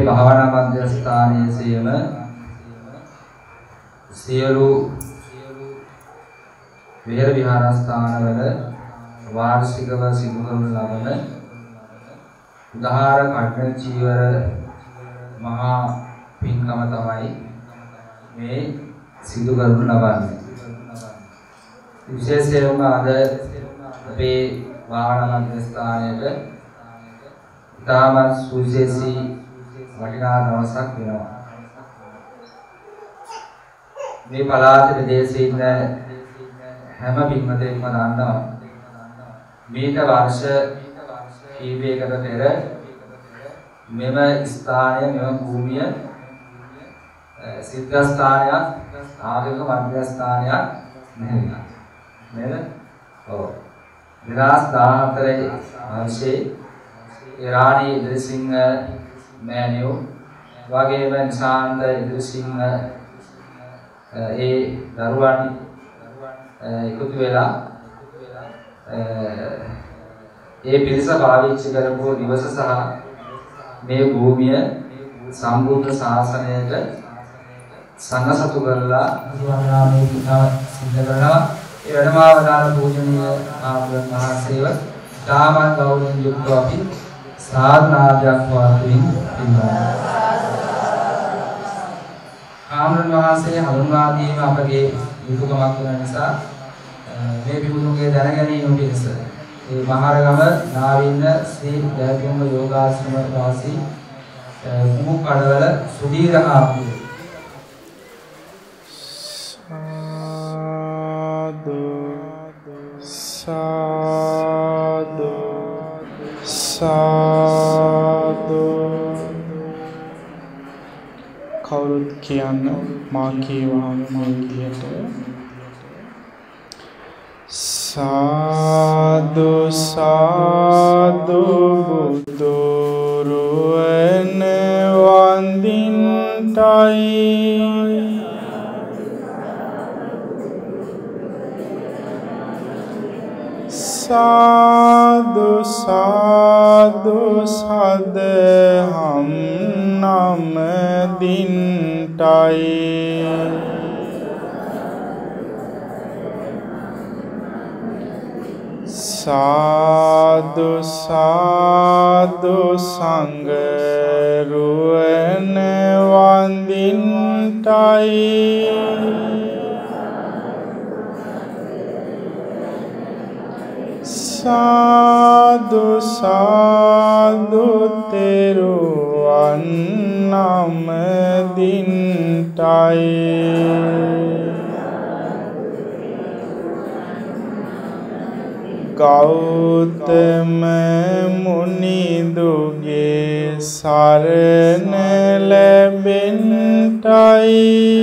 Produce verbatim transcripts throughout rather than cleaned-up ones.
භාවනා මධ්‍යස්ථානයේ සියම සියලු විහෙර විහාරස්ථානවල වාර්ෂිකව සිදු කරන ලබන උදාාර කටන චීවර මහා පින්කම තමයි මේ සිදු කරනු ලබන්නේ. විශේෂයෙන්ම අද අපේ භාවනා මධ්‍යස්ථානයේ ඉතාමත් සුවිශේෂී වටිනා දවසක් වෙනවා. මේ පළාත ප්‍රදේශයේ ඉන්න හැම පින්වතෙක්ම දන්නවා මේක වර්ෂ කීපයකට පෙර මෙම ස්ථානය මෙම භූමිය සිද්ධ ස්ථානයක් ආගමික මධ්‍යස්ථානයක් නෙවෙයි නේද? ඔව්. දෙදාස් දාහතරේ වර්ෂයේ ඉරානි ඉදිරිසිංහ මෑණියෝ වගේම නිශාන්ත ඉදිරිසිංහ ඒ දරුවන් එකතු වෙලා ඒ පිරිස පාවිච්චි කරපු දිවස සහ මේ භූමිය සම්බුද්ධ ශාසනයට සංඝසතු කරලා බුදුරජාණන් වහන්සේ සිද්ධ කරනවා. ඒ වැඩමවදාන පූජනීය ආමරණ මහසේව තාමත් ගෞරවයෙන් යුක්තව අපි සාධනාවක් වාතුමින් පිළිගන්නවා. ආමරණ මහසේ හඳුන්වා දීම අපගේ යුතුයකමක් වෙන නිසා මේ පිටුතුන්ගේ දැන ගැනීම පිණිස මේ මහරගම නාවින්න ශ්‍රී ජයතුංග යෝගාශ්‍රම වාසී කුමු කඩවල සුදීර ආපු සාදු සාදු කවුරුත් කියන්න මා කියවහම මා විදියට සාදු සාදු බුදුරුවන වන්දින්ටයි සාදු සාදු සදහම් නම දින්ටයි සාදු සාදු සංඝරුවන වන්දින්ටයි සාදු සාදු තෙරුවන් නම දින්ටයි ගෞතම මුනිදුගේ සරණ ලැබෙන්ටයි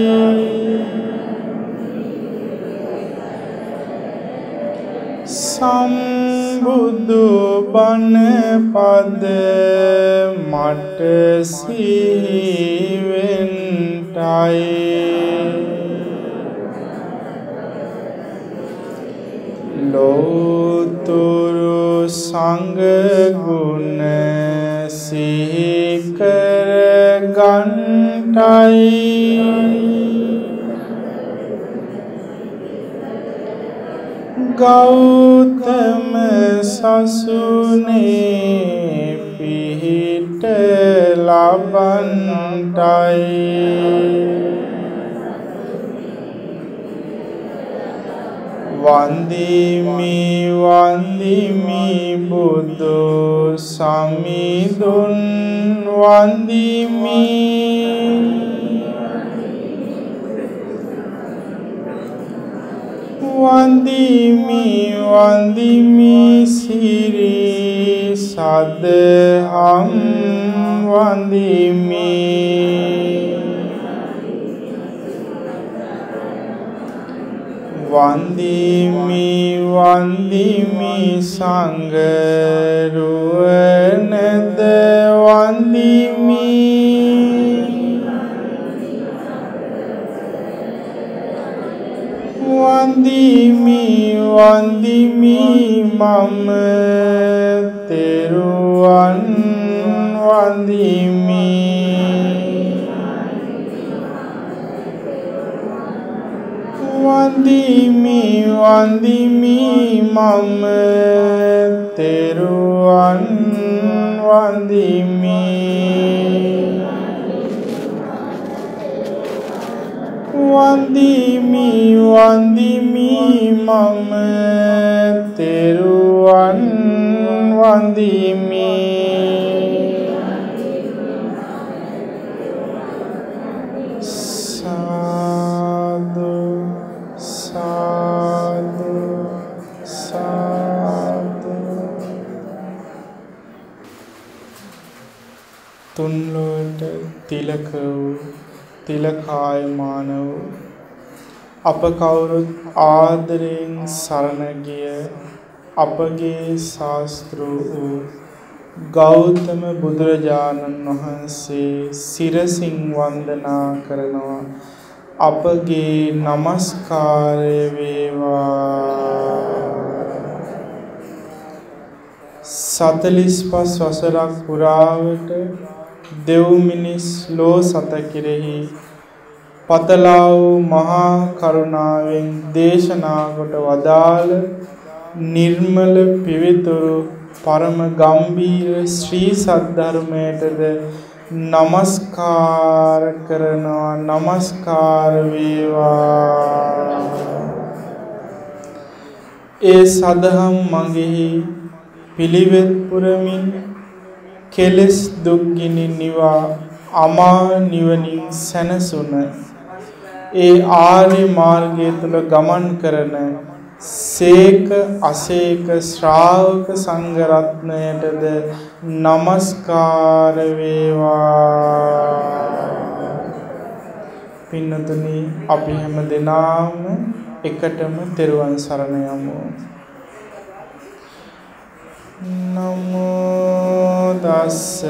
සම්බුදු බණ පද මට සිහිවෙන්ටයි ලෝතුරු සංඝ ගුණ සිහි කර ගන්ටයි ගෞතම සසුනේ පිහිට ලබන්ටයි වන්දිමි වන්දිමි බුදු සමිඳුන් වන්දිමි වන්දිමි වන්දිමි සිරි සදහම් වන්දිමි වන්දිමි වන්දිමි සංඝරුවනද වන්දිමි වන්දිමි වන්දිමි මම තෙරුවන් වන්දිමි වඳිමි වඳිමි මම තෙරුවන් වඳිමි වඳිමි වඳිමි මම තෙරුවන් වඳිමි සාදු සාදු සාදු තුන් ලොවට තිලක වූ තිලකායමාන වූ අප කවුරුත් ආදරයෙන් සරණ ගිය අපගේ ශාස්ත්‍රු වූ ගෞතම බුදුරජාණන් වහන්සේ සිරසින් වන්දනා කරනවා අපගේ නමස්කාරය වේවා සතලිස් පස් වසරක් පුරාවට දෙව් මිනිස් ලෝ සත කෙරෙහි පතලා වූ මහා කරුණාවෙන් දේශනා කොට වදාළ නිර්මල පිවිතුරු පරම ගම්බීර ශ්‍රී සද්ධර්මයටද නමස්කාර කරනවා නමස්කාර වේවා ඒ සදහම් මගෙහි පිළිවෙත් පුරමින් කෙලෙස් දුක්ගිනි නිවා අමා නිවනින් සැනසුන ඒ ආර්ය මාර්ගය තුල ගමන් කරන සේක අසේක ශ්‍රාවක සංඝ රත්නයටද නමස්කාර වේවා පින්නතුනි අපි හැම දෙනාම එකටම තෙරුවන් සරණ යමු නමෝ තස්ස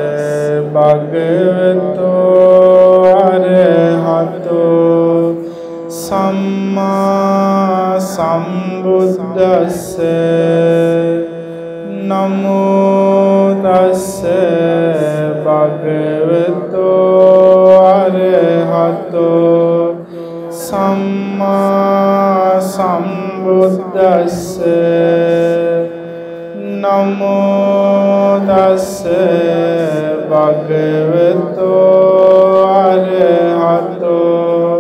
භගවතෝ අරහතෝ සම්මා සම්බුද්දස්ස නමෝ තස්ස භගවතෝ අරහතෝ සම්මා සම්බුද්දස්ස නමෝ තස්ස භගවතෝ අරහතෝ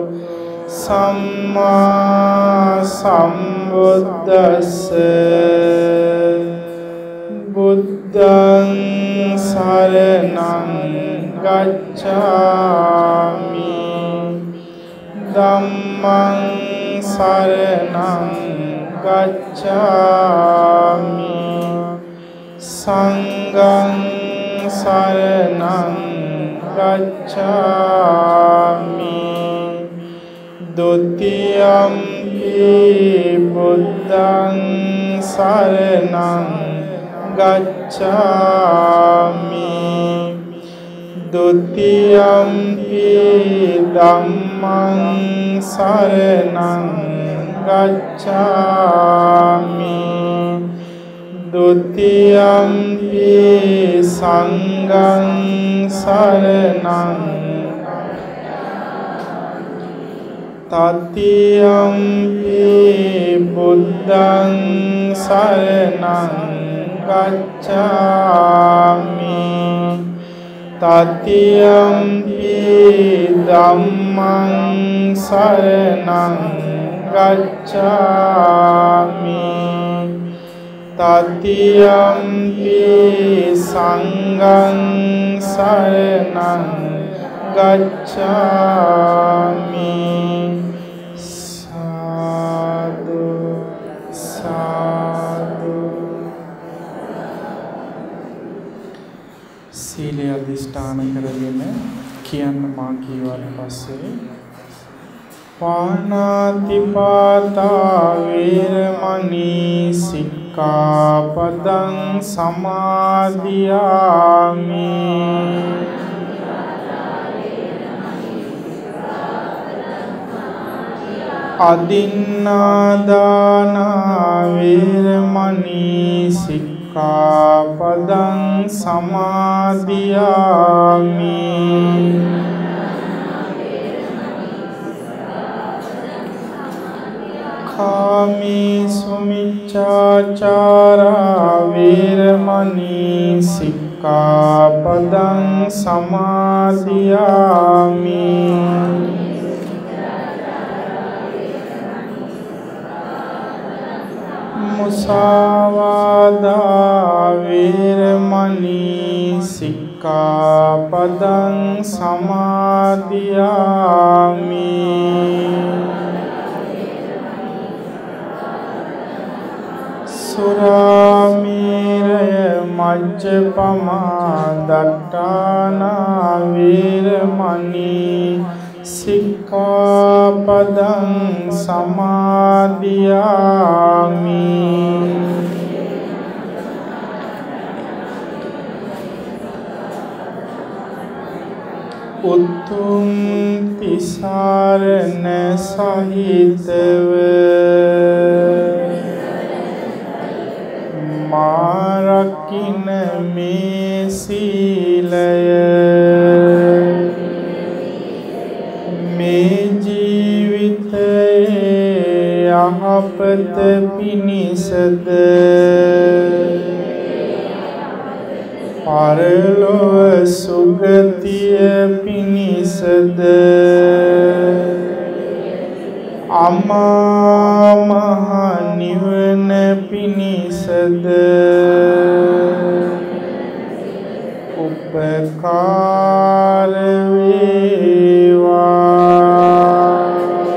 සම්මා සම්බුද්දස්ස බුද්ධං සරණං ගච්ඡාමි ධම්මං සරණං ගච්ඡාමි සංඝං සරණං ගච්ඡාමි ဒုတိယံ බුද්ධං සරණං ගච්ඡාමි ဒုတိယံ ධම්මං සරණං ගච්ඡාමි ဒုတိယံ සංඝං සරණං තතියම්පි බුද්ධං සරණං ගච්ඡාමි තතියම්පි ධම්මං සරණං ගච්ඡාමි තතියම්පි සංඝං සරණං ගච්ඡාමි සාදු සාදු සීලය අධිෂ්ඨාන කරගෙන කියන්න මා කීවට පස්සේ පාණාතිපාතා වේරමණී සික්ඛාපදං සමාදියාමි අදින්නාදාන වේරමණී සික්ඛාපදං සමාදියාමි සුමිච්ඡාචාරා වේරමණී සික්ඛාපදං සමාදියාමි. මුසාවාදා වේරමණී සික්ඛාපදං සමාදියාමි. සුරාමේරය මජ්ජපමා දට්ඨානා වේරමණී සික්ඛාපදං සමාදියාමි. උතුම් තිසරණ සහිතව මාරකින මේ සීලය මේ ජීවිතයේ යහපත පිණිසද පරලොව සුගතිය පිණිසද අමා මහ නිවන පිණිසද උපකාර වේවා.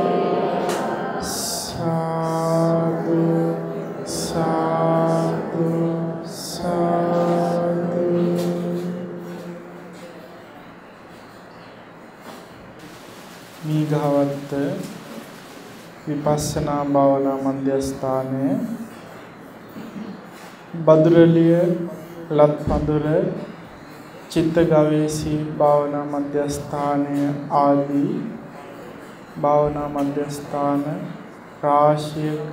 සාදු සාදු සාදු. මීගහවත්ත විපස්සනා භාවනා මධ්‍යස්ථානය බදුරලිය ලත්පඳුර චිත්ත ගවේෂී භාවනා මධ්‍යස්ථානය ආදී භාවනා මධ්‍යස්ථාන රාශියක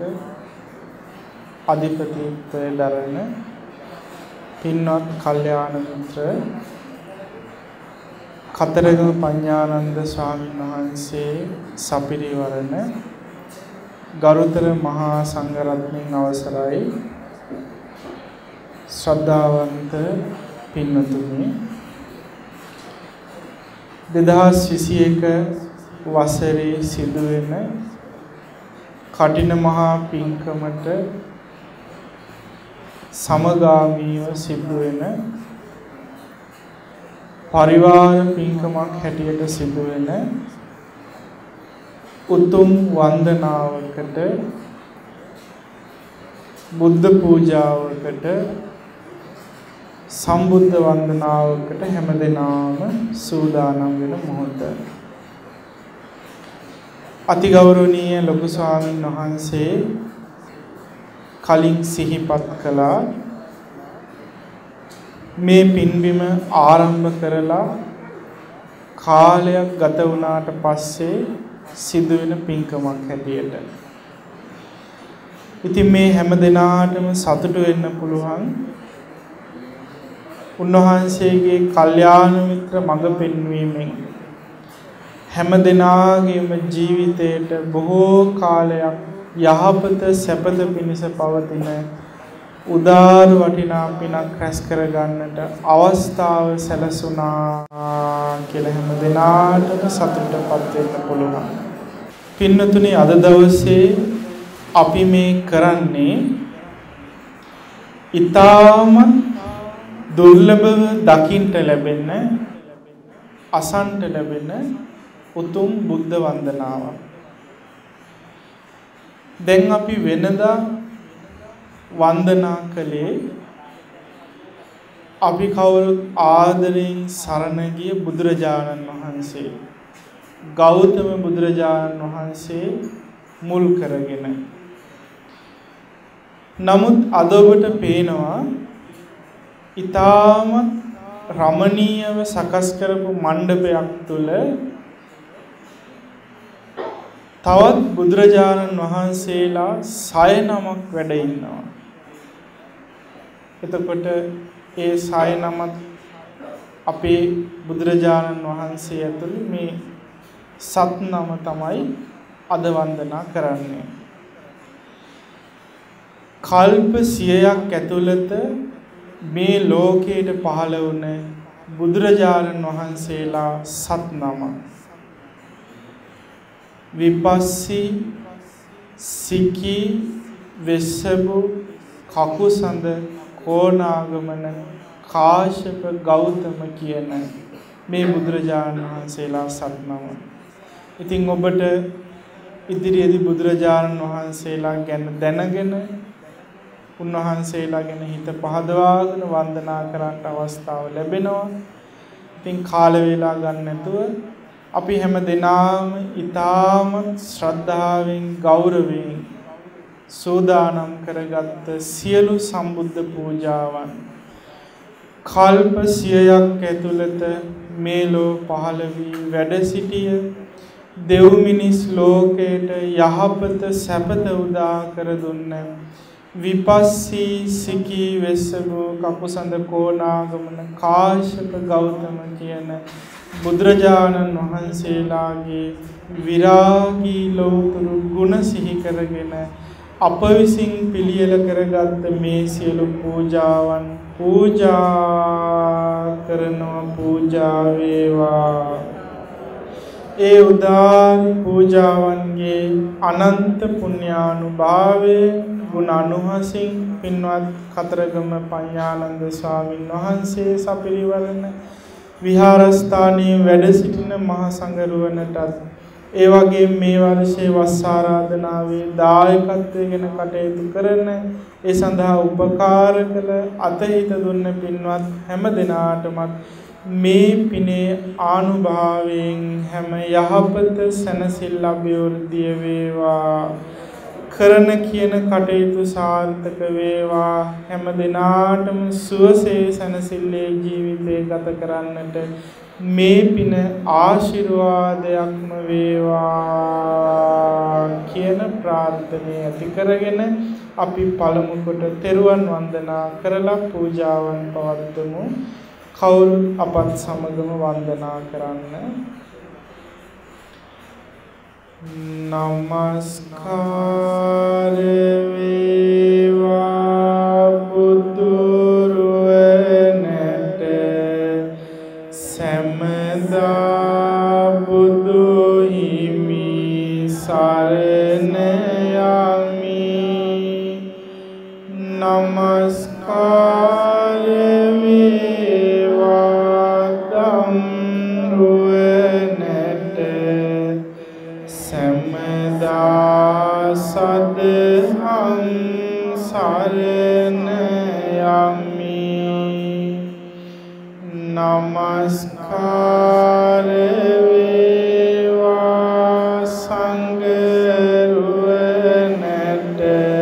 අධිපතිත්වය දරන පින්වත් කල්යාණ මිත්‍ර කතරගම පඤ්ඤානන්ද ස්වාමීන් වහන්සේ සපිරිවරණ ගරුතර මහා සංඝරත්නයන් අවසරයි ශ්‍රද්ධාවන්ත පින්වතුනි, දෙදහස් විසිඑක වසරේ සිදුවෙන කටින මහා පින්කමට සමගාමීව සිදුවෙන පරිවාර පින්කමක් හැටියට සිදුවෙන උතුම් වන්දනාවකට බුද්ධ පූජාවකට සම්බුද්ධ වන්දනාවකට හැමදෙනාම සූදානම් වෙන මොහොත. අතිගෞරවනීය ලොකු ස්වාමීන් වහන්සේ කලින් සිහිපත් කළා මේ පින්බිම ආරම්භ කරලා කාලයක් ගත වුණාට පස්සේ සිදුවෙන පින්කමක් හැටියට. ඉතින් මේ හැම දිනාටම සතුටු වෙන්න පුළුවන් උන්වහන්සේගේ කල්යාණ මිත්‍ර මඟ පෙන්වීමෙන් හැම දිනාගේම ජීවිතයට බොහෝ කාලයක් යහපත සැපත පිණිස පවතින උදාර වටිනා පිනක් රැස් කර ගන්නට අවස්ථාව සැලසුණා කියලා හැම දිනාටම සතුටටපත් වෙන්න පුළුවන්. පින්නතුනි, අද දවසේ අපි මේ කරන්නේ ඊටාම දුර්ලභව දකින්ට ලැබෙන අසන්ට ලැබෙන උතුම් බුද්ධ වන්දනාවක්. දැන් අපි වෙනදා වන්දනා කළේ අපි කවුරුත් ආදරයෙන් සරණ ගිය බුදුරජාණන් වහන්සේ, ගෞතම බුදුරජාණන් වහන්සේ මුල් කරගෙන. නමුත් අද ඔබට පේනවා ඊටාම රමණීයව සකස් කරපු මණ්ඩපයක් තුල තවත් බුදුරජාණන් වහන්සේලා සය නමක් වැඩ ඉන්නවා. එතකොට ඒ සය නමත් අපේ බුදුරජාණන් වහන්සේ ඇතුළු මේ සත් නම තමයි අද වන්දනා කරන්නේ. කල්ප සියයක් ඇතුළත මේ ලෝකයට පහළ වුණ බුදුරජාණන් වහන්සේලා සත් නමක්. විපස්සී, සිකී, වෙස්සබු, කකුසඳ, කෝණාගමන, කාශ්‍යප, ගෞතම කියන මේ බුදුරජාණන් වහන්සේලා සත් නම. ඉතින් ඔබට ඉදිරියේදී බුදුරජාණන් වහන්සේලා ගැන දැනගෙන උන්වහන්සේලා ගැන හිත පහදවාගෙන වන්දනා කරන්න අවස්ථාව ලැබෙනවා. ඉතින් කාල වේලා ගන්න නැතුව අපි හැම දිනාම ඊටාම ශ්‍රද්ධාවෙන් ගෞරවයෙන් සෝදානම් කරගත්ත සියලු සම්බුද්ධ පූජාවන් කල්ප සියයක් ඇතුළත මේ ලෝ පහළ වී වැඩ සිටිය දෙව් මිනිස් ලෝකයට යහපත සැපත උදා කර දුන්න විපස්සී, සිකී, වෙස්සබු, කකුසඳ, කෝණාගමන, කාශ්‍යප, ගෞතම කියන බුදුරජාණන් වහන්සේලාගේ විරාගී ලෝතුරු ගුණ සිහි කරගෙන අප විසින් පිළියෙල කරගත් මේ සියලු පූජාවන් පූජා කරනවා පූජා වේවා. ඒ උදාර පූජාවන්ගේ අනන්ත පුණ්‍යානුභාවයෙන් ගුණ අනුහසින් පින්වත් කතරගම පඤ්ඤානන්ද ස්වාමින් වහන්සේ සපිරිවරණ විහාරස්ථානයේ වැඩ සිටින මහා සංඝරුවනටත් ඒ වගේ මේ වර්ෂයේ වස් ආරාධනාවේ දායකත්වයෙන් කටයුතු කරන ඒ සඳහා උපකාර කළ අතහිත දුන්න පින්වත් හැම දෙනාටම මේ පිනේ ආනුභාවයෙන් හැම යහපත සැනසෙල්ල අභිවෘද්ධිය වේවා. කරන කියන කටයුතු සාර්ථක වේවා. හැම දිනාටම සුවසේ සැනසෙල්ලේ ජීවිතේ ගත කරන්නට මේ පින ආශිර්වාදයක්ම වේවා කියන ප්‍රාර්ථනාව ඇති කරගෙන අපි පළමු කොට තෙරුවන් වන්දනා කරලා පූජාවන් පවත්වමු. කවුරුත් අපත් සමගම වන්දනා කරන්න. නමස්කාර වේවා බුදුරුවනට සැමදා බුදු හිමි සරණ යමි. නමස්කාර වේවා ධම්රුවනට සැමදා සදහම් සරණ යමි. නමස්කාර වේවා සංඝරුවනට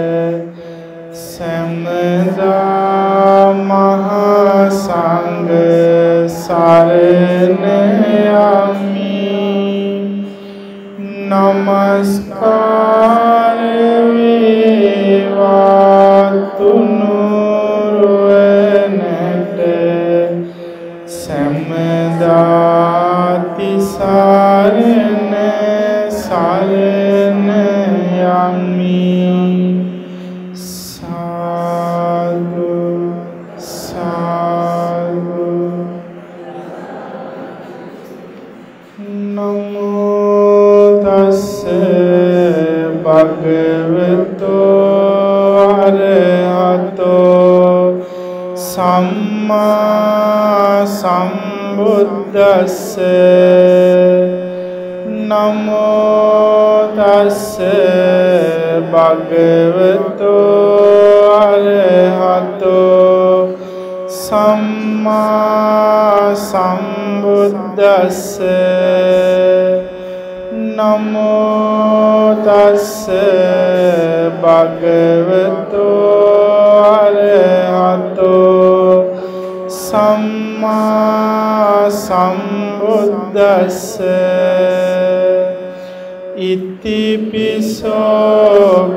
සැමදා මහා සංඝ සරණ යමි. නමස්කාර වේවා තුනුරුවනට සැමදා තිසරණ සරණ යමි. සාදු සාදු. නමෝ තස්ස භගවතෝ අරහතෝ සම්මා සම්බුද්දස්ස. නමෝ තස්ස භගවතෝ අරහතෝ සම්මා සම්බුද්දස්ස. නමෝ තස්ස භගවතෝ අරහතෝ සම්මා සම්බුද්දස්ස. ඉතිපිසෝ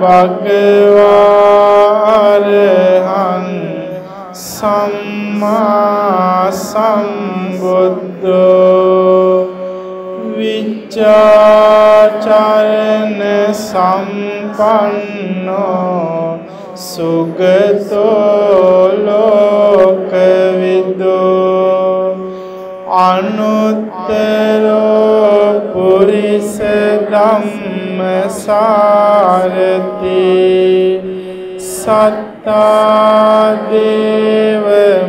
භගවා අරහං සම්මා සම්බුද්ධෝ විචාචරණ සම්පන්නෝ සුගතෝ ලෝකවිදෝ අනුත්තරෝ පුරිස ධම්මසාරති සත්තා දේව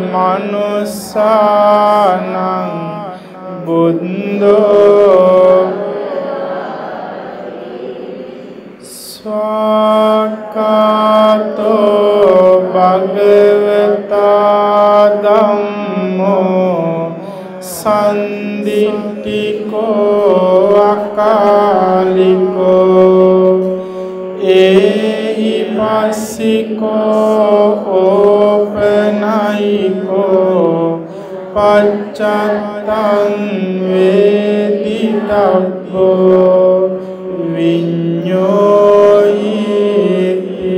මනුස්සානං බුද්ධෝ ස්වාකාතෝ භගවතා ධම්මෝ සන්දිට්ඨිකෝ අකාලිකෝ ඒහි පස්සිකෝ ඕපනයිකෝ පච්චත්තං වේදිතබ්බෝ විඤ්ඤෝයිති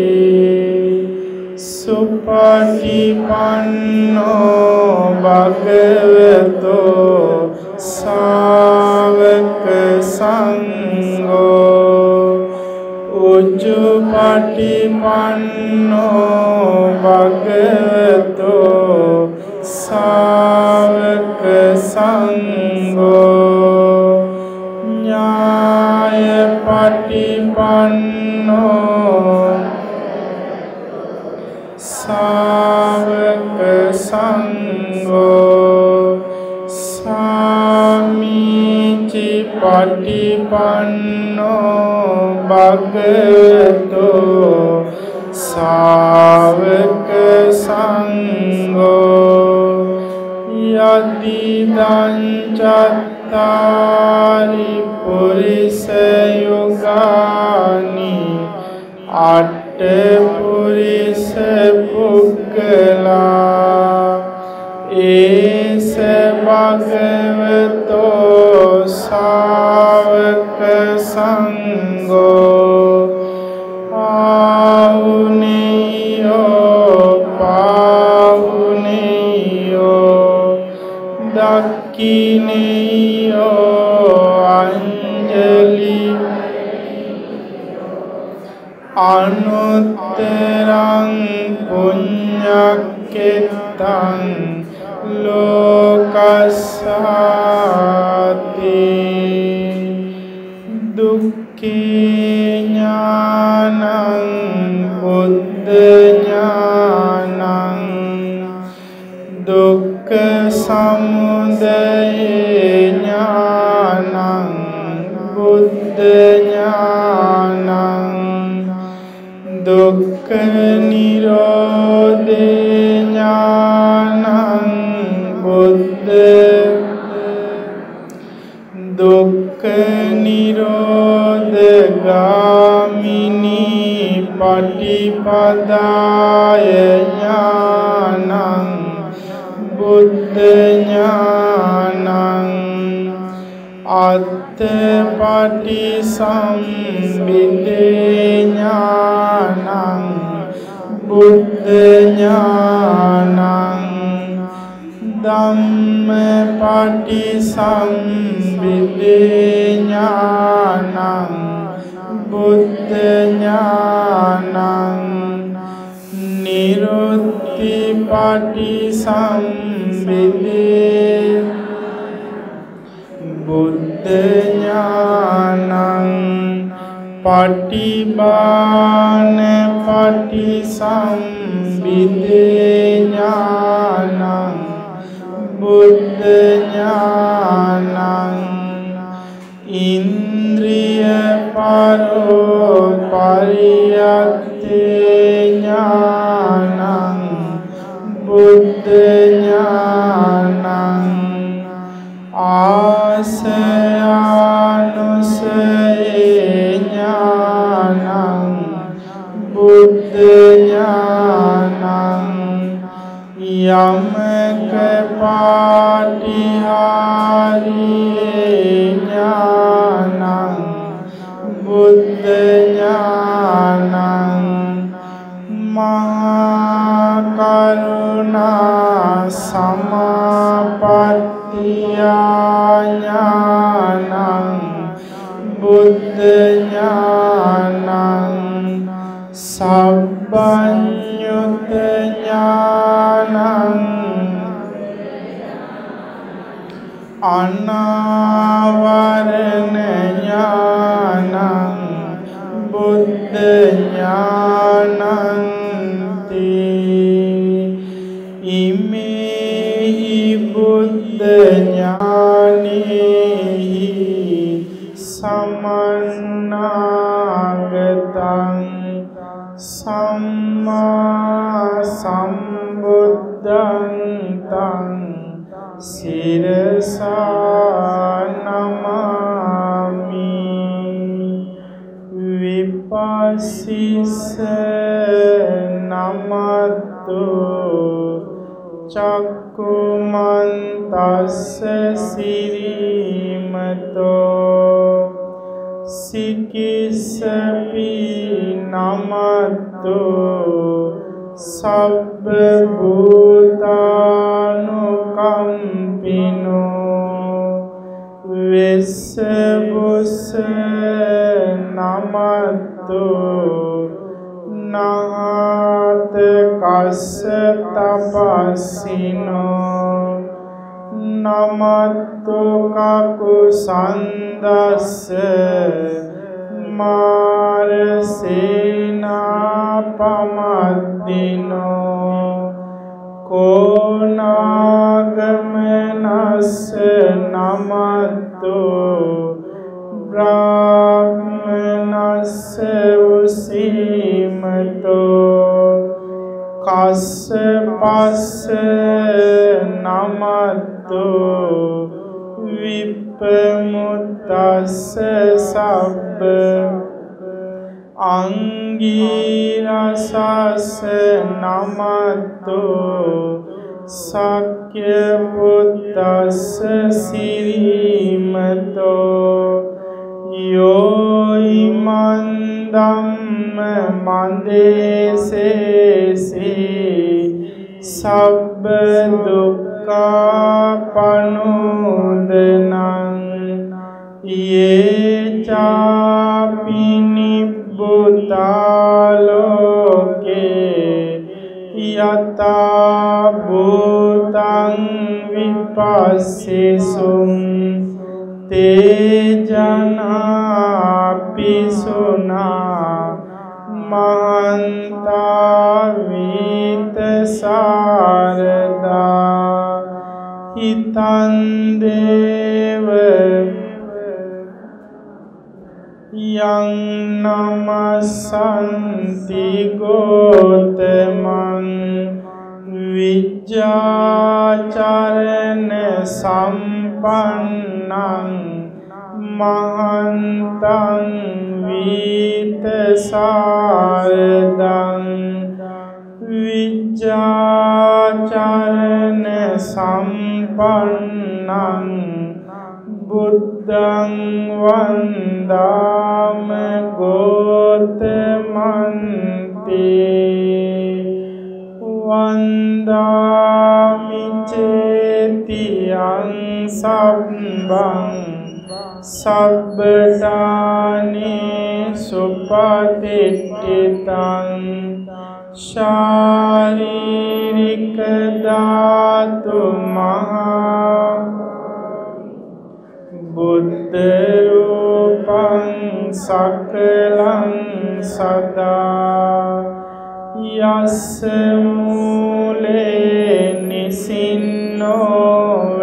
සුපටිපන්නෝ භගවතෝ සාවක සංඝෝ උජ්ජුපටිපන්නෝ භගවතෝ සාවක සංඝෝ ඥායපටිපන්නෝ සාවක සංඝෝ සාමීචි පටිපන්නෝ භගවතෝ සාවක සංඝෝ යදිදං චත්තාරි පුරිස යුගානි අට්ඨ පුරිස පුග්ගලා ඒස භගවතෝ සාවක සංඝෝ ආහුනේයෝ පාහුනේයෝ දක්ඛිනේයෝ අංජලි අනුත්තරං පුඤ්ඤක්ඛෙත්තං ලෝකස්සාති දුක්ඛේ ඥානං බුද්ධ ඥානං දුක්ඛ සමුදය ඥානං බුද්ධ ඥානං දුක්ඛ නිරෝධ ඥානං බුද්ධ දුක්ඛ නිරෝධ ගාමිනී පටිපදාය ඥානං බුද්ධ ඥානං අත්ථපටි සම්බිදේ ඥානං බුද්ධ ඥානං ධම්මපටි සම්බිදේ ඥානං බුද්ධ ඥානං නිරුත්තිපටි සම්බිදේ බුද්ධ ඥානං පටිභාන පටිසම්භිදේ ඥානං බුද්ධ ඥානං ඉන්ද්‍රිය පරෝ පරියත්තේ ඥානං බුද්ධ ඥානං ආසයානුසයේ ඥානං බුද්ධ ඥානං යමක පාටිහාරියේ ඥානං බුද්ධ ඥානං මහා කරුණා සමාපත්තියා ඥානං බුද්ධ ඥානං සබ්බ බඤ්ඤුත ඥානං අනාවරණ ඥානං බුද්ධ ඥානං ඉමේහි බුද්ධ ඥානෙහි සමන්නාගතං සම්මා සම්බුද්ධං තං සිරසා නමාමි විපස්සිස නමතු චක්කුමන්තස්ස සිරිමතෝ සිකිස්සපි නමතෝ සබ්බ භූතානුකම්පිනෝ වෙස්ස බුස්ස නමතෝ නාත කස්ස තපස්සිනෝ නමත්තු කකුසන්දස්ස මාරසේනා පමද්දිනෝ කෝනාගමනස්ස නමත්තු බ්‍රාහ්මනස්ස උසීමතෝ කස්ස පස්ස නමතෝ විප්පමුත්තස්ස සබ්බ අංගීරසස්ස නමතෝ සක්‍ය පුත්තස්ස සිරිමතෝ යෝ ඉමන් ධම්ම මන්දේසේසී සබ්බ දුක්ඛා පනෝදනං යේ චාපි නිබ්බුතා ලෝකේ යතා භූතං විපස්සිසුං තේ ජනාපි සුනා මහන්තා විත සාරදා හිතං දේව යං නමසන්ති ගෝතමං විජ්ජාචරණ සම්පන්නං මහන්තං විත සාරදං විජ්ජාචරණ සම්පන්නං බුද්ධං වන්දාම ගෝතමන්ති වන්දාමි චේතියං සම්බං සබ්බදානේ සුපතිට්ඨිතං ශාරීරික ධාතු මහා බුද්ධ රූපං සකලං සදා යස්ස මූලේ නිසින්නෝව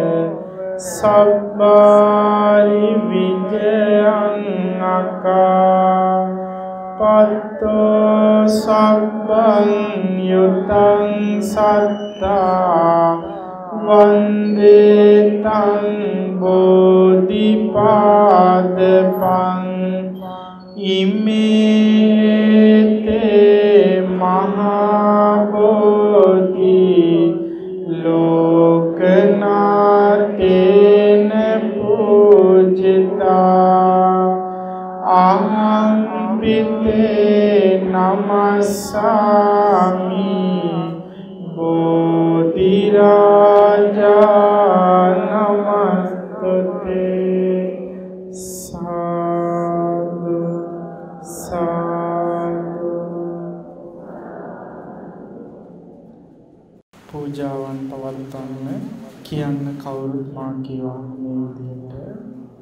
සබ්බාරි විජයං අකා පත්තෝ සබ්බං යුතං සත්තා වන්දේ තං බෝධිපාදපං ඉමේතේ මහා බෝධි ලෝකනාතේන පූජිතා අහං පිතේ නමස්සාමි බෝධි රාජා නමස්තුතේ සාදු සාදු නවත්තන්න කියන්න කවුරුත් මා කියවා මේ විදිහට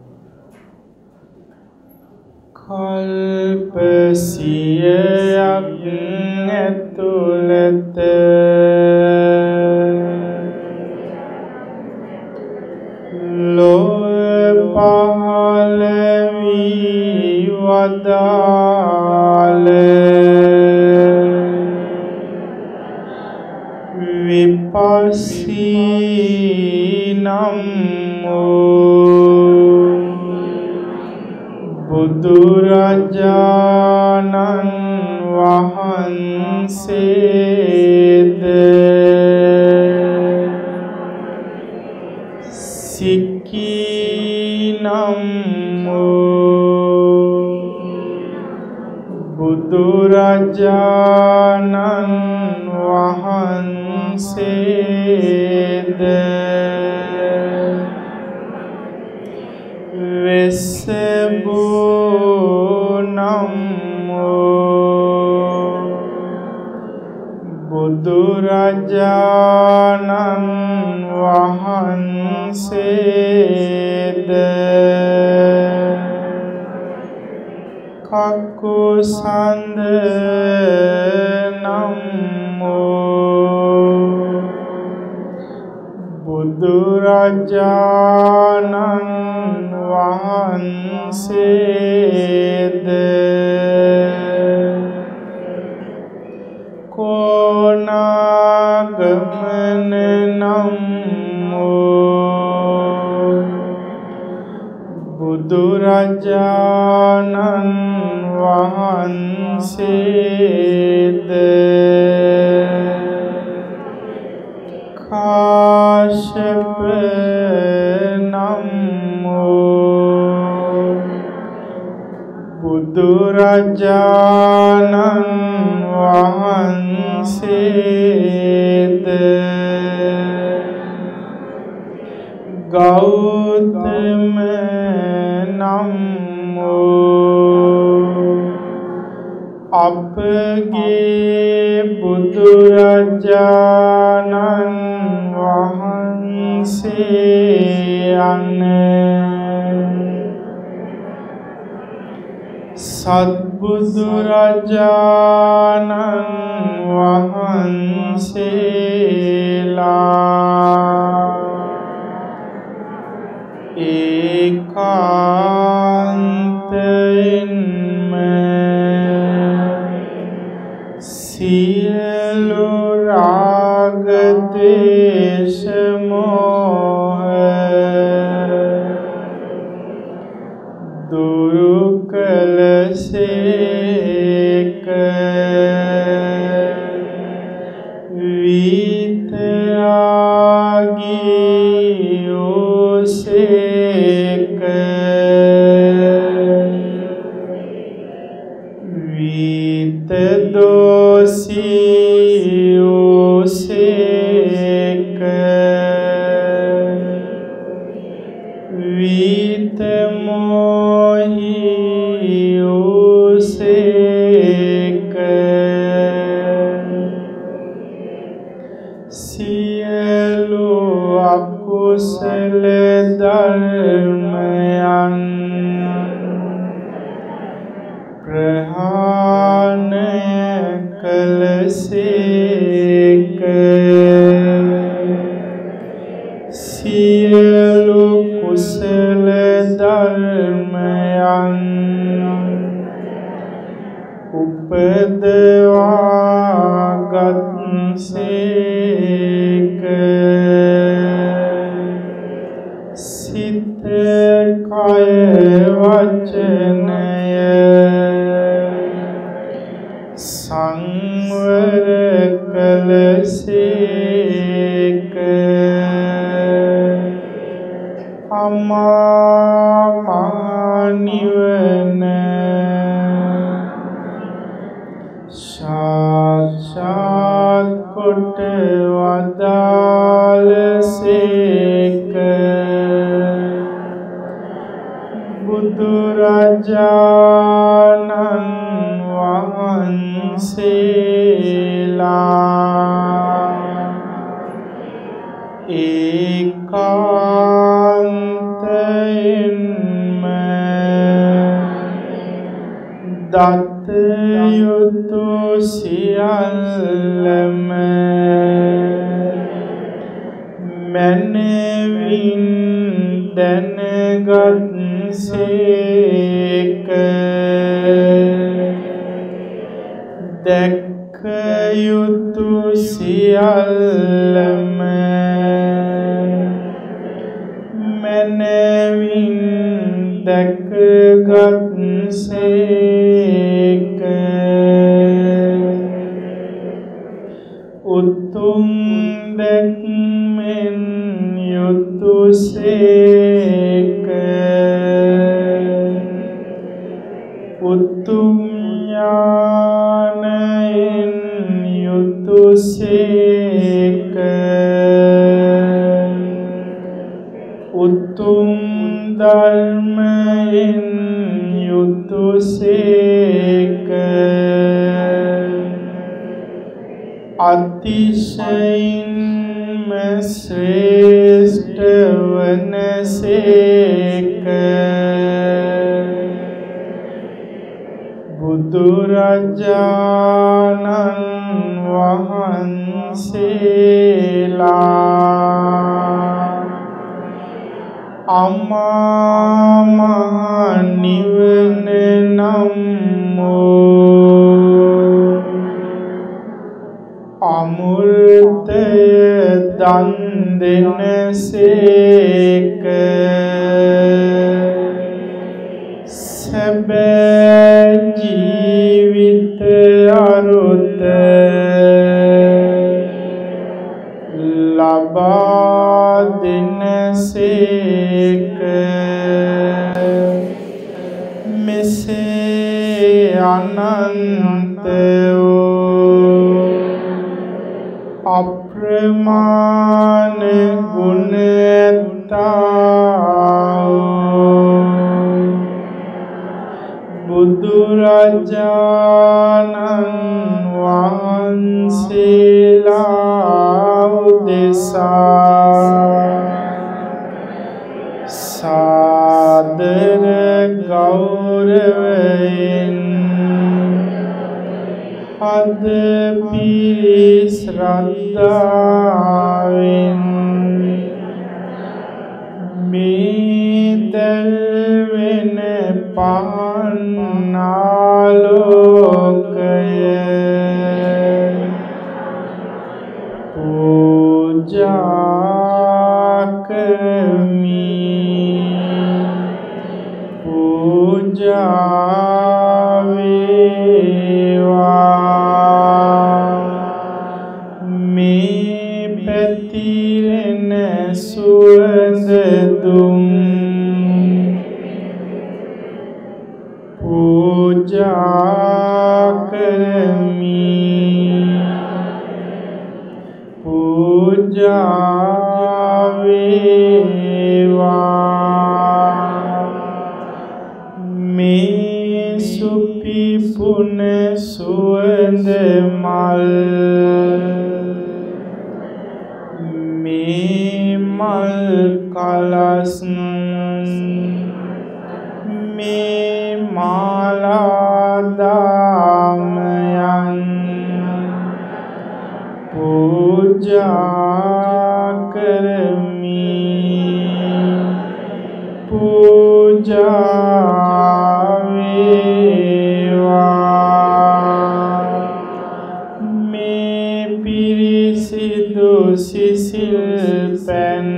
කල්පසියයක් ඇතුළත ලොව පහළ වී වදාළ විපස්සී නම් වූ බුදුරජාණන් වහන්සේද සික්ඛී නම් වූ බුදුරජාණන් වහන්සේද වෙස්සබෝ නම් වූ බුදුරජාණන් වහන්සේද කකුසඳ නම් වූ බුදුරජාණන් වහන්සේද කොණාගමන නම් වූ බුදුරජාණන් වහන්සේද කාශ්‍යප නම් වූ බුදුරජාණන් වහන්සේද ගෞතම නම් වූ අපගේ බුදුරජාණන් වහන්සේ අන සත්බුදුරජාණන් වහන්සේලා ඒකාන්තයෙන්ම සියලු රාග ද්වේෂ මෝහ දුරු කළසේක විතරාගියෝසේක විතදෝසියෝසේක විතමෝහියෝසේක සියලු අකුසල ධර්මයන් ප්‍රහාණය කළසේක සියලු කුසල ධර්මයන් උපදවාගත්සේක සිත කය වචනය සංවර කළසේක අමා නිවන සාක්ෂාත් කොට වදාළසේක බුදුරජාණන් වහන්සේලා ඒකාන්තයෙන්ම දත යුතු සියල්ලම මනවින් දැනගත්සේක දැක්ක යුතු සියල්ලම මනවින් දැකගත්සේක උතුම් දැක්මෙන් යුතුසේක උතුම් ඥානයෙන් යුතුසේක උතුම් ධර්මයෙන් යුතුසේක අතිශයින්ම ශ්‍රේෂ්ඨ වනසේක බුදුරජාණන් වහන්සේලා අමා මහ නිවන නම් වූ අමෘතය දන් දෙනසේක සැබෑ ජීවිත අරුත ලබා දෙනසේක මෙසේ අනන්ත වූ අප්‍රමාණ ගුණතා බුදුරජාණන් වහන්සේලා උදෙසා සාදර ගෞරවයෙන් හද පිරි ශ්‍රද්ධාවෙන් මේ දැල්වෙන පහන් ආලෝකය පූජා කරමි පූජා වේවා මේ පැතිරෙන සුවඳ දුම් පූජා කරමි පූජා වේවා මේ සුපිපුන සුවඳ මල් මේ මල් කලස් මේ මාලා දාමයන් පූජා කරමි පූජා වේවා මේ පිරිසිදු සිසිල් පැන්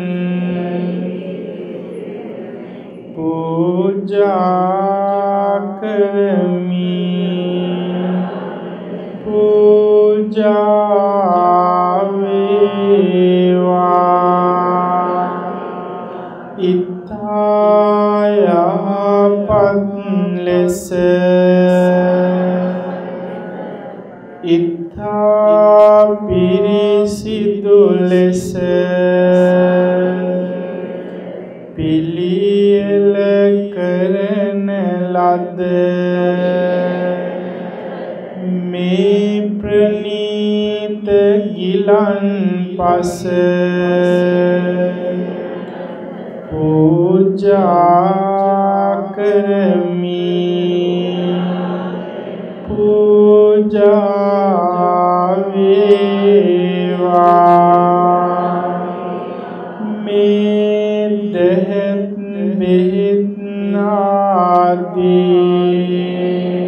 පූජා කරමි පූජා වේවා ඉත්තා යහපත් ලෙස ඉත්තා පිරිසිදු ලෙස පිළියෙල කරන ලද මේ ප්‍රණීත ගිලන් පස පූජා කරමි පූජා වේවා මේ දෙහෙත් බෙහෙත් ආදී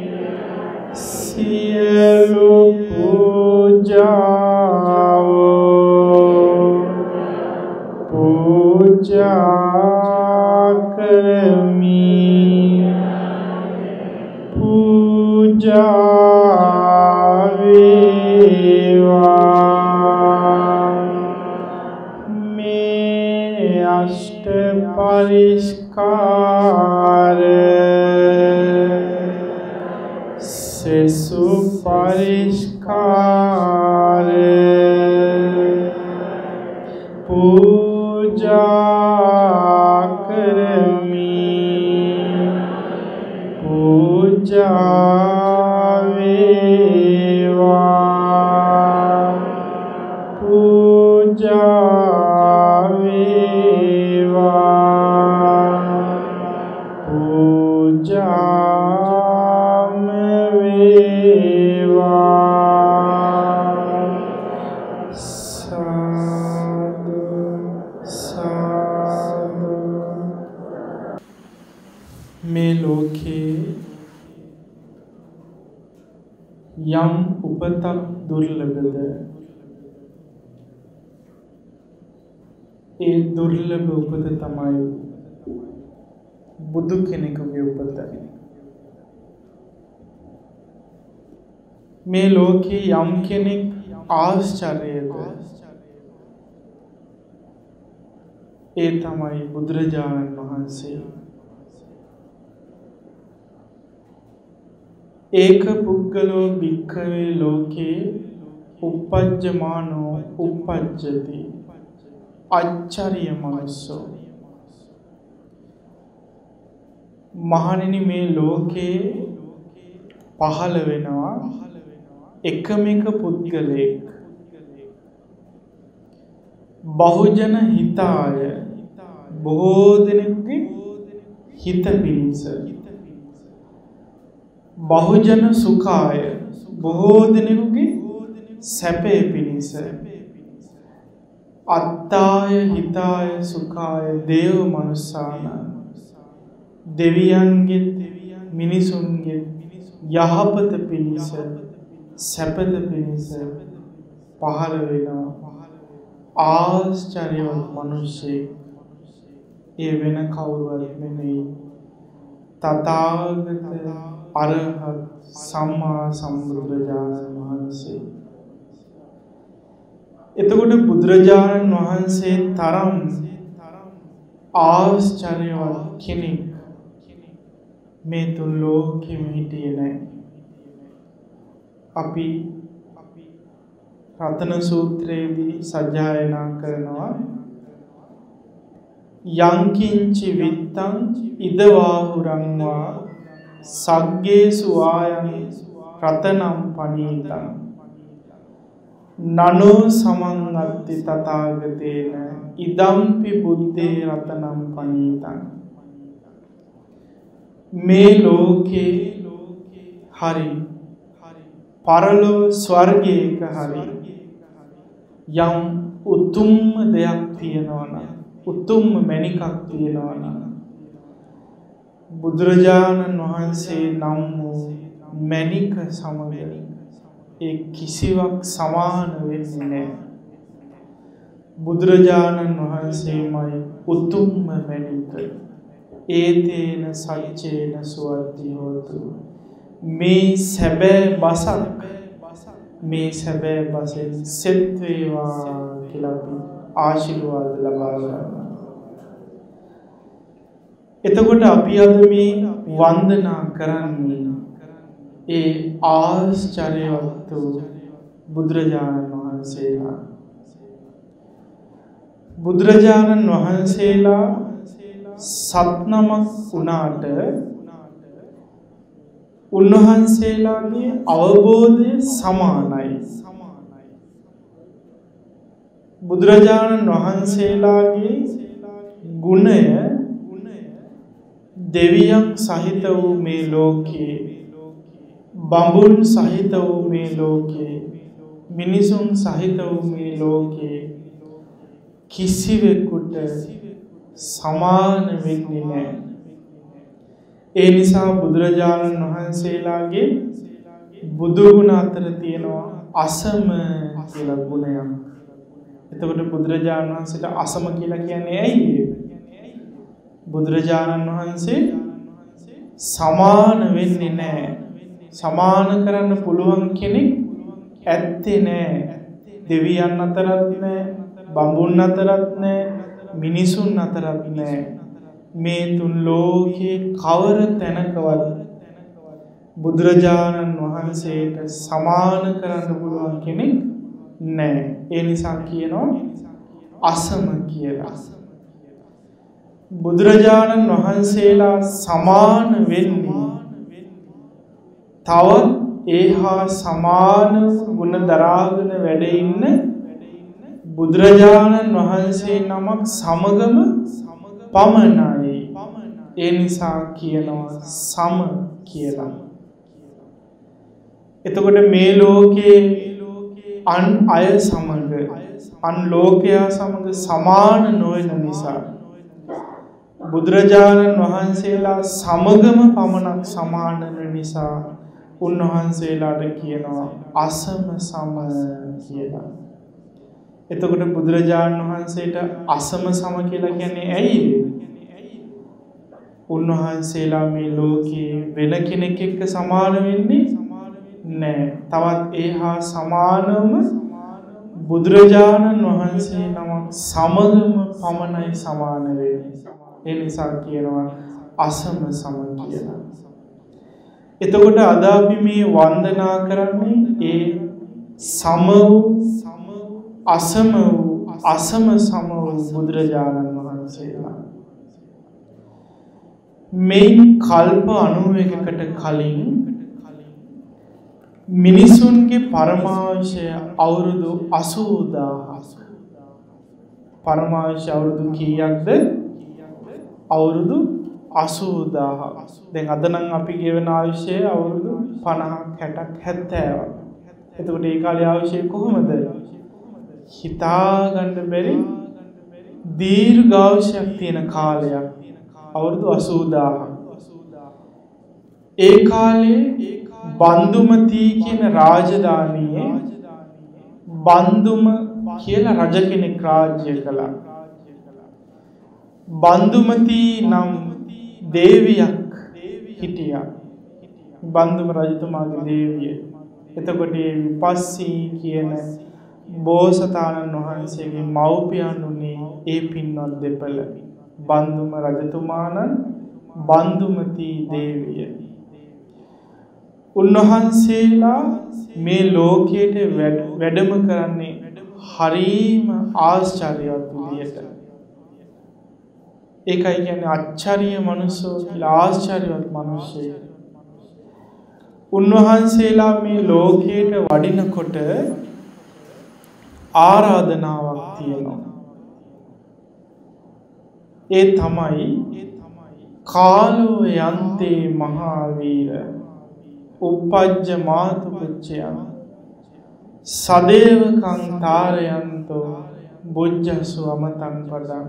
සියලු පූජාව පූජා කරමි පූජා වේවා මේ අෂ්ට පරිස්කාර සෙසු පරිස්කාර පූජා කරමි පූජා වේවා පූජා වේවා පූජාම වේවා සාදු සාදු මේ ලෝකේ යම් උපතක් දුර්ලභද ඒ දුර්ලභ උපත තමයි බුදු කෙනෙකුගේ උපත. මේ ලෝකේ යම් කෙනෙක් ආශ්චර්යද ඒ තමයි බුදුරජාණන් වහන්සේ. ඒක පුද්ගලෝ භික්ඛවේ ලෝකේ uppajjamaano uppajjati අච්චරිය මනුස්සෝ. මහණෙනි මේ ලෝකේ පහළ වෙනවා එකම එක පුද්ගලයෙක් බහුජන හිතාය බොහෝ දෙනෙකුගේ හිත පිණිස බහුජන සුඛාය බොහෝ දෙනෙකුගේ සැපේ පිණිස අත්තාය හිතාය සුඛාය දේව මනුස්සාන දෙවියන්ගේ මිනිසුන්ගේ යහපත පිණිස සැපත පිණිස පහළ වෙනවා ආශ්චර්යවත් මිනිසෙක්. ඒ වෙන කවුරුවත් නෙමෙයි තථාගත අරහත් සම්මා සම්බුදුරජාණන් වහන්සේ. එතකොට බුදුරජාණන් වහන්සේ තරම් ආශ්චර්යවත් කෙනෙක් මේ තුන් ලෝකෙම හිටියේ නැහැ. අපි රතන සූත්‍රයේදී සජ්ජායනා කරනවා යංකින්චි විත්තං ඉදවාහුරංවා සග්ගේසු ආයං රතනම් පනීතං නනෝ සමංගත්ති තථාගතේන ඉදම්පි බුද්ධේ රතනම් පනීතං. මේ ලෝකේ හරි පරලෝ ස්වර්ගයක හරි යම් උතුම්ම දෙයක් තියෙනවා නම් උතුම්ම මණිකක් තියෙනවා නම් බුදුරජාණන් වහන්සේ නම් වූ මණික සමග ඒ කිසිවක් සමාන වෙන්නේ නැහැ. බුදුරජාණන් වහන්සේමයි උතුම්ම මණික. ඒතේන සච්චේන සුවද්දී හෝතු. මේ සැබෑ බසක් මේ සැබෑ බසෙන් සෙත් වේවා කියලා අපි ආශිර්වාද ලබා ගන්නවා. එතකොට අපි අද මේ වන්දනා කරන්නේ ඒ ආශ්චර්යවත් වූ බුදුරජාණන් වහන්සේලා. බුදුරජාණන් වහන්සේලා සත්නමක් වුණාට උන්වහන්සේලාගේ අවබෝධය සමානයි. බුදුරජාණන් වහන්සේලාගේ ගුණය දෙවියන් සහිත වූ මේ ලෝකයේ බඹුන් සහිත වූ මේ ලෝකයේ මිනිසුන් සහිත වූ මේ ලෝකයේ කිසිවෙකුට සමාන වෙන්නේ නැහැ. ඒ නිසා බුදුරජාණන් වහන්සේලාගේ බුදු ගුණ අතර තියෙනවා අසම කියලා ගුණයක්. එතකොට බුදුරජාණන් වහන්සේට අසම කියලා කියන්නේ ඇයි? බුදුරජාණන් වහන්සේ සමාන වෙන්නේ නැහැ. සමාන කරන්න පුළුවන් කෙනෙක් ඇත්තේ නැහැ. දෙවියන් අතරත් නැහැ, බඹුන් අතරත් නැහැ, මිනිසුන් අතරත් නැහැ. මේ තුන් ලෝකේ කවර තැනකවත් බුදුරජාණන් වහන්සේට සමාන කරන්න පුළුවන් කෙනෙක් නැහැ. ඒ නිසා කියනවා අසම කියලා. බුදුරජාණන් වහන්සේලා සමාන වෙන්නේ තවත් ඒහා සමාන ගුණ දරාගෙන වැඩ ඉන්න බුදුරජාණන් වහන්සේ නමක් සමගම පමණයි. ඒ නිසා කියනවා සම කියලා. එතකොට මේ ලෝකේ අන් අය සමග අන් ලෝකයා සමග සමාන නොවන නිසා බුදුරජාණන් වහන්සේලා සමගම පමණක් සමාන නිසා උන්වහන්සේලාට කියනවා අසම සම කියලා. එතකොට බුදුරජාණන් වහන්සේට අසම සම කියලා කියන්නේ ඇයි? උන්වහන්සේලා මේ ලෝකේ වෙන කෙනෙක් එක්ක සමාන වෙන්නේ නැහැ. තවත් ඒහා සමානම බුදුරජාණන් වහන්සේ නමක් සමගම පමණයි සමාන වෙන්නේ. ඒ නිසා කියනවා අසම සම කියලා. එතකොට අද අපි මේ වන්දනා කරන්නේ ඒ සම වූ අසම වූ අසම සම වූ බුදුරජාණන් වහන්සේලා. මේ කල්ප අනූවකට කලින් මිනිසුන්ගේ පරමාවශය අවුරුදු අසූදාහක්. පරමාවශය අවුරුදු කීයක්ද? අවුරුදු අසූදාහක්. දැන් අද නම් අපි ගෙවන ආයුෂය අවුරුදු පනහක් හැටක් හැත්තෑවක්. එතකොට ඒ කාලේ ආයුෂය කොහොමද? හිතා ගන්න බැරි දීර්ඝායුෂයක් තියෙන කාලයක්. අවුරුදු අසූදාහක්. ඒ කාලේ බන්දුමති කියන රාජධානියේ බන්දුම කියලා රජ කෙනෙක් රාජ්‍ය කළා. බන්දුමති නම් දේවියක් හිටියා. බන්දුම රජතුමාගේ දේවිය. එතකොට විපස්සී කියන බෝසතාණන් වහන්සේගේ මව්පියන් උනේ ඒ පින්වත් දෙපළ. බන්දුම රජතුමාණන් බන්දුමති දේවිය. උන්වහන්සේලා මේ ලෝකයට වැඩම කරන්නේ හරීම ආශ්චර්යවත් විදියට. ඒකයි කියන්නේ ආශ්චර්ය මනුස්සෝ කියලා. ආශ්චර්යවත් මිනිස්සෙක්. උන්වහන්සේලා මේ ලෝකයට වඩිනකොට ආරාධනාවක් තියෙනවා. ඒ තමයි කාලෝ යන්තේ මහාවීර උපජ්ජ මාතු පුච්චයන් සදේවකං තාරයන්තෝ බුද්ධසු අමතං පදං.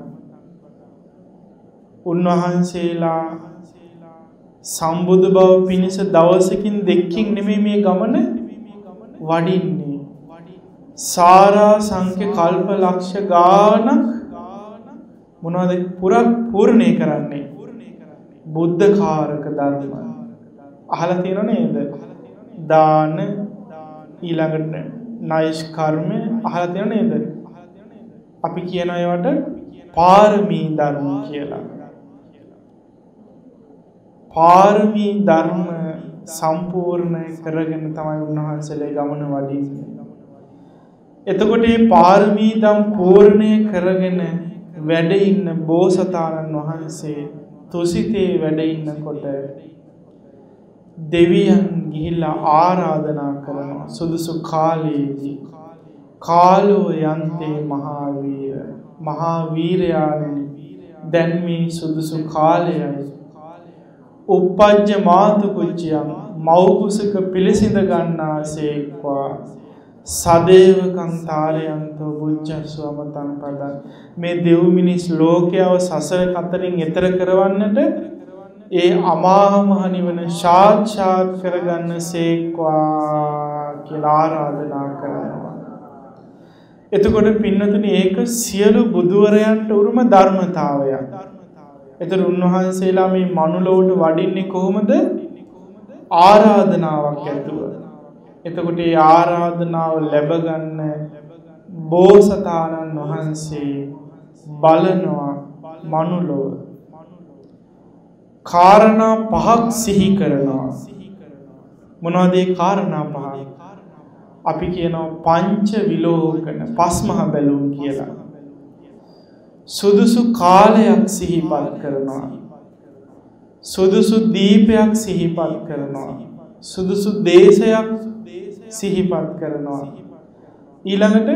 උන්වහන්සේලා සම්බුදු බව පිණිස දවසකින් දෙකකින් නෙමෙයි මේ ගමන වඩින්නේ. සාරා සංඛ්‍ය කල්ප ලක්ෂ ගානක් මොනවද පුරක් පූර්ණේ කරන්නේ? බුද්ධ කාරක ධර්ම. අහලා තියෙනව නේද? දාන ඊළඟට නෛෂ්කර්ම අහලා තියෙනව නේද? අපි කියන ඒවට පාරමී ධර්ම කියලා. පාරමී ධර්ම සම්පූර්ණ කරගෙන තමයි උන්වහන්සේලා ගමන වඩින්නේ. එතකොට මේ පාරමී ධම් පූර්ණේ කරගෙන වැඩ ඉන්න බෝසතාණන් වහන්සේ තුසිතේ වැඩ ඉන්නකොට දෙවියන් ගිහිල්ලා ආරාධනා කරනවා සුදුසු කාලයේදී කාලෝ යන්තේ මහාවීර මහාවීරයාණනි දැන් මේ සුදුසු කාලයයි උප්පජ්ජ මාතු කුච්චයන් මෞකුසක පිළිසිඳ ගන්නාසේක්වා සදේවකං තාරයන්තෝ බුද්ධස්වමතං පදං මේ දෙව් මිනිස් ලෝකයව සසර කතරින් එතර කරවන්නට ඒ අමා මහ නිවන සාක්ෂාත් කරගන්න සේක්වා කියලා ආරාධනා කරනවා. එතකොට පින්නතුනි ඒක සියලු බුදුවරයන්ට උරුම ධර්මතාවයක්. එතකොට උන්වහන්සේලා මේ මනුලොවට වඩින්නේ කොහොමද? ආරාධනාවක් ඇතුව. එතකොට ඒ ආරාධනාව ලැබ ගන්න බෝසතාණන් වහන්සේ බලනවා මනුලොව. කාරණා පහක් සිහි කරනවා. මොනවද ඒ කාරණා පහ? අපි කියනවා පංච විලෝකන පස්මහ බැලුම් කියලා. සුදුසු කාලයක් සිහිපත් කරනවා. සුදුසු දීපයක් සිහිපත් කරනවා. සුදුසු දේශයක් සිහිපත් කරනවා. ඊළඟට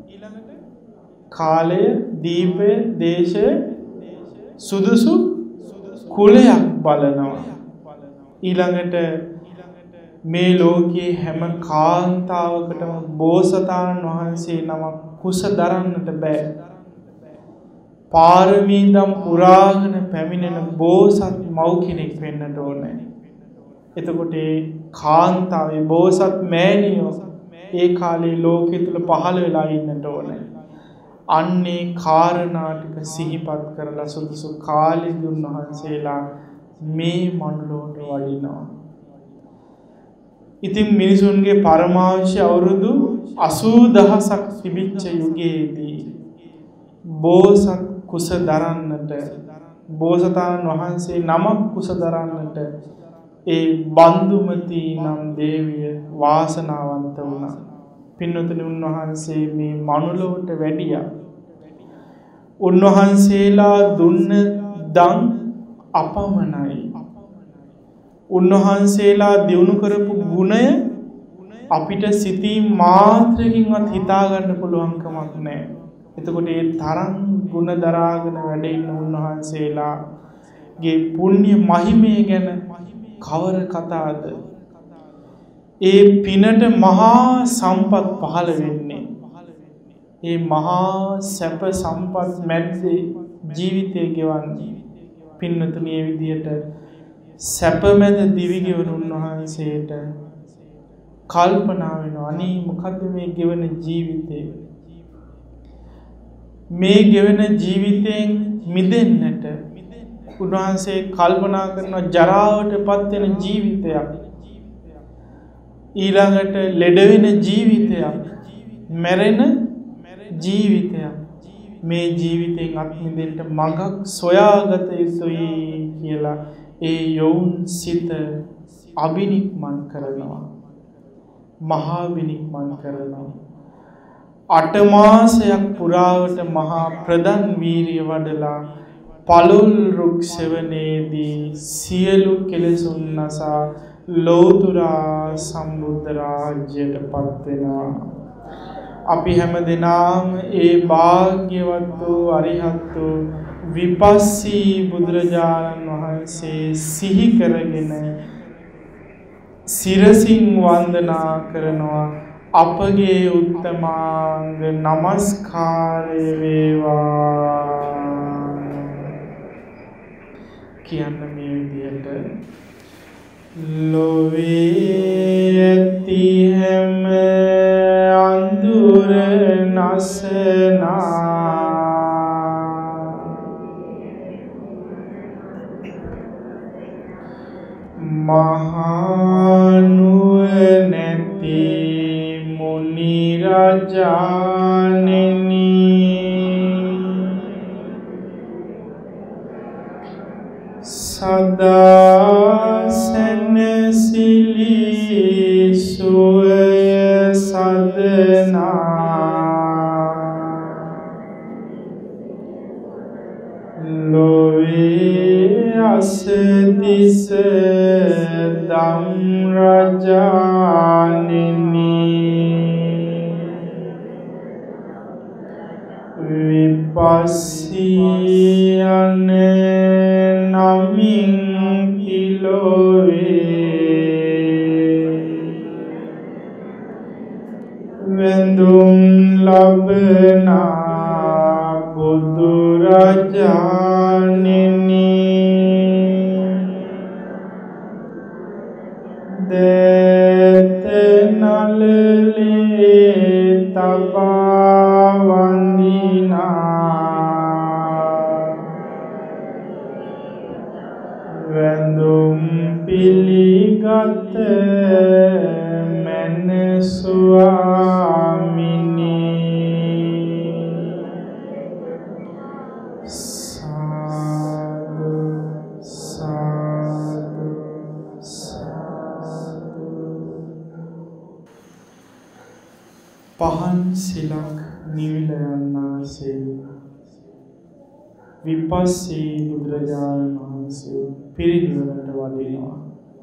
කාලය, දීපය, දේශය, සුදුසු කුලයක් බලනවා. ඊළඟට මේ ලෝකයේ හැම කාන්තාවකටම බෝසතාණන් වහන්සේ නමක් කුස දරන්නට බෑ. පාරමීදම් පුරාගෙන පැමිණෙන බෝසත් මව් කෙනෙක් වෙන්නට ඕනේ. එතකොට ඒ කාන්තාවේ බෝසත් මෑණියෝ ඒ කාලේ ලෝකෙ තුල පහළ වෙලා ඉන්නට ඕනේ. අන්නේ කාරණා ටික සිහිපත් කරලා සුදුසු කාලෙදී උන්වහන්සේලා මේ මනුලොවට වඩිනවා. ඉතින් මිනිසුන්ගේ පරමාංශ අවුරුදු අසූ දහසක් තිබිච්ච යුගයේදී බෝසත් කුස දරන්නට බෝසතාණන් වහන්සේ නමක් කුස දරන්නට ඒ බන්දුමති නම් දේවිය වාසනාවන්ත වුණා. පින්නතුනි උන්වහන්සේ මේ මනුලොවට වැඩියා. උන්වහන්සේලා දුන්න දන් අපමණයි. උන්වහන්සේලා දිනු කරපු ගුණය අපිට සිතී මාත්‍රකින්වත් හිතා ගන්න පුළුවන් කමක් නැහැ. එතකොට ඒ තරම් ගුණ දරාගෙන වැඩ ඉන්න උන්වහන්සේලාගේ පුණ්‍ය මහිමය ගැන කවර කතාවද? ඒ පිනට මහා සම්පත් පහළ වෙන්නේ. ඒ මහා සැප සම්පත් මැද්දේ ජීවිතය ගෙවන්නේ. පින්නතුනි මේ විදියට සැප මැද දිවි ගෙවන උන්වහන්සේට කල්පනා වෙනවා අනේ මොකද්ද මේ ගෙවන ජීවිතේ? මේ ගෙවන ජීවිතයෙන් මිදෙන්නට උන්වහන්සේ කල්පනා කරන ජරාවටපත් වෙන ජීවිතයක්, ඊළඟට ලෙඩ වෙන ජීවිතයක්, මැරෙන ජීවිතයක්. මේ ජීවිතෙන් අත් මිදෙන්න මඟක් සොයාගත යුතුයි කියලා ඒ යෝන් සිත අබිනික්මන් කරනවා. මහා විනික්මන් කරනවා. අට මාසයක් පුරාවට මහා ප්‍රදන් වීරිය වඩලා පළුල් රුක් සෙවණේදී සියලු කෙලෙසුන් නසා ලෝතුරා සම්බුද්ධ රාජ්‍යයට පත් වෙනවා. අපි හැම දිනාම ඒ භාග්‍යවත් වූ අරිහත් වූ විපස්සී බුදුරජාණන් වහන්සේ සිහි කරගෙන සිරසින් වන්දනා කරනවා. අපගේ උත්තමාංග නමස්කාරය වේවා කියන්න මේ විදියට ලොවේ ඇති හැම අඳුර නසනා මහනුවණැති මුනි රජාණෙනි සදා සැනසිලි සුවය සදනා ලොවේ අසදිස දම් රජාණෙනි විපස්සී යන නමින් කිලෝවේ වෙඳුම් ලබනා බුදු රජාණෙනි දේත නලලේ තබා වන්දිනා වැඳුම් පිළිගත් මැන ස්වාමිනී සාදු සාදු සාදු. පහන් සිලක් නිවිල යන්නාසේ විපස්සී බුදුරජාණන් වහන්සේ පිරිනිවනට වඩිනවා.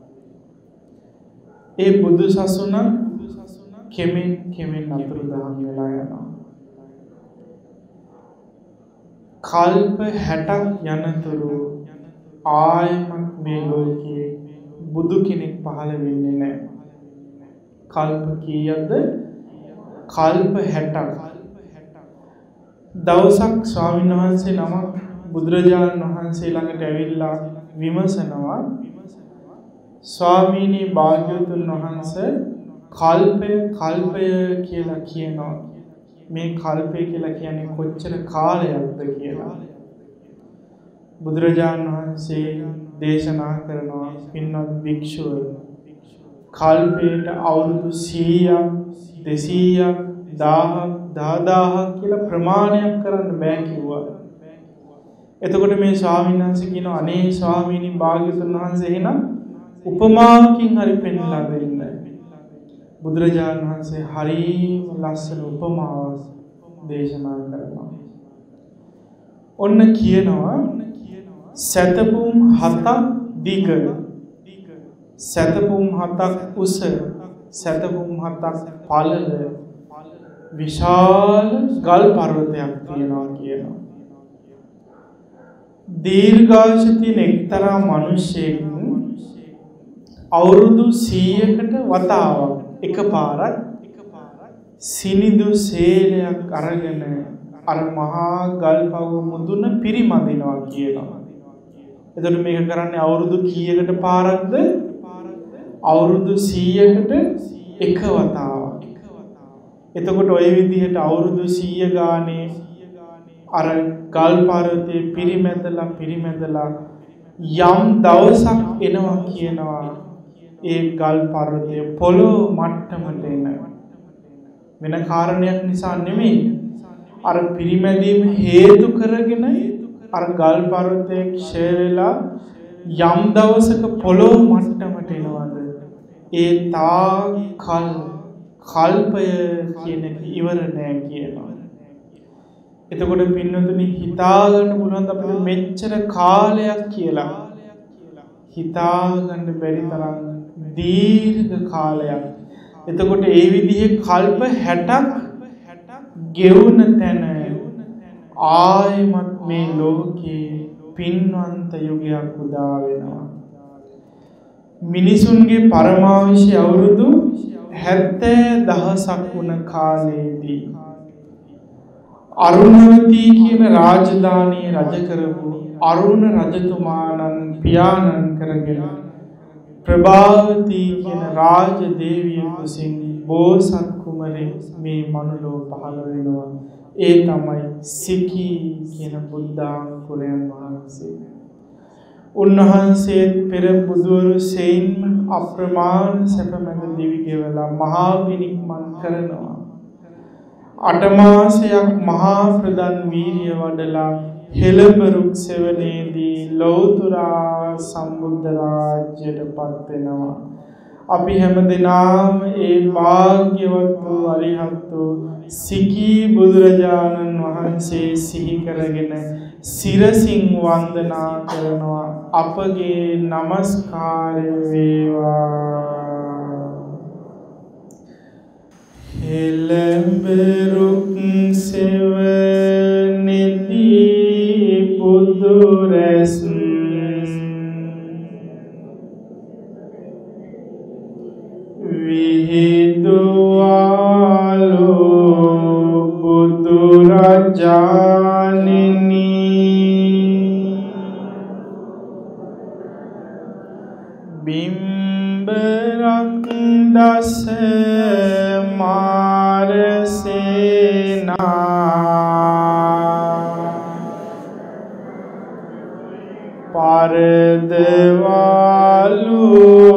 ඒ බුදු සසුන කෙමෙන් කෙමෙන් අතුරුදහන් වෙලා යනවා. කල්ප හැටක් යනතුරු ආයමත් මේ ලෝකයේ බුදු කෙනෙක් පහළ වෙන්නේ නැහැ. කල්ප කීයද? කල්ප හැටක්. දවසක් ස්වාමීන් වහන්සේ නමක් බුදුරජාණන් වහන්සේ ළඟට ඇවිල්ලා විමසනවා, ස්වාමීනි භාග්‍යවතුන් වහන්සේ කල්පය කල්පය කියලා කියනවා. මේ කල්පය කියලා කියන්නේ කොච්චර කාලයක්ද කියලා. බුදුරජාණන් වහන්සේ දේශනා කරනවා, පින්වත් භික්ෂුව කල්පයට අවුරුදු සීයක් දෙසීයක් දාහක් දහදාහක් කියලා ප්‍රමාණයක් කරන්න බෑ කිව්වා. එතකොට මේ ස්වාමීන් වහන්සේ කියනවා, අනේ ස්වාමීනි භාග්‍යවතුන් වහන්සේ එහෙනම් උපමාවකින් හරි පෙන්ලා දෙන්න. බුදුරජාණන් වහන්සේ හරිම ලස්සන උපමාවක් දේශනා කරනවා. ඔන්න කියනවා, සැතපුම් හතක් දිග, සැතපුම් හතක් උස, සැතපුම් හතක් පළල විශාල ගල් පර්වතයක් තියෙනවා කියනවා. දීර්ඝායුෂ තියෙන එක්තරා මිනිසෙක් අවුරුදු සීයකට වතාවක් එකපාරක් සිනිඳු සේලයක් අරගෙන අර මහා ගල්පව මුදුන පිරිමදිනවා කියනවා. එතකොට මේක කරන්නේ අවුරුදු කීයකට පාරක්ද? අවුරුදු සීයකට එක වතාවක්. එතකොට ওই විදිහට අවුරුදු සීය ගානේ අර ගල් පර්වතයේ පිරිමැදලා පිරිමැදලා යම් දවසක් එනවා කියනවා, ඒ ගල් පර්වතය පොළොව මට්ටමට එන වෙන කාරණයක් නිසා නෙමෙයි, අර පිරිමැදීම හේතු කරගෙන අර ගල් පර්වතය ක්ෂය වෙලා යම් දවසක පොළොව මට්ටමට එනවාද, ඒ තා කල් කල්පය කියන එක ඉවර නෑ කියනවා. එතකොට පින්නතුනි හිතාගන්න පුළුවන් අපිට මෙච්චර කාලයක් කියලා. හිතාගන්න බැරි තරම් දීර්ඝ කාලයක්. එතකොට ඒ විදිහේ කල්ප හැටක් ගෙවුන තැන ආයමත් මේ ලෝකේ පින්වන්ත යුගයක් උදා වෙනවා. මිනිසුන්ගේ පරමාවශය අවුරුදු හැත්තෑ දහසක් වුණ කාලයේදී අරුණවතී කියන රාජධානිය රජ කරපු අරුණ රජතුමාණන් පියාණන් කරගෙන ප්‍රභාවතී කියන රාජ දේවිය කුසින් බෝසත් කුමරේ මේ මනුලෝ පහළ වෙනවා. ඒ තමයි සිකී කියන බුද්ධාංකුරයන් වහන්සේ. උන්වහන්සේ පෙර බුදුවරු සෙයින්ම අප්‍රමාණ සැපමැද දිවි ගෙවලා මහා පිරිනිවන් කරනවා. අටමාසයක් මහා ප්‍රදන් වීර්ය වඩලා හෙළඹරුක් සෙවණේදී ලෞතුරා සම්බුද්ධ රාජ්‍යයට පත් වෙනවා. අපි හැමදෙනාම ඒ භාග්‍යවත් වූ අරිහත් වූ සිකී බුදුරජාණන් වහන්සේ සිහි කරගෙන සිරසින් වන්දනා කරනවා. අපගේ নমස්කාරය වේවා. හෙළඹරුක් සෙවණේදී විහිදුවාලු බුදුරජාණෙනි බිම්බරක් දස මාරසේනා පරදවාලු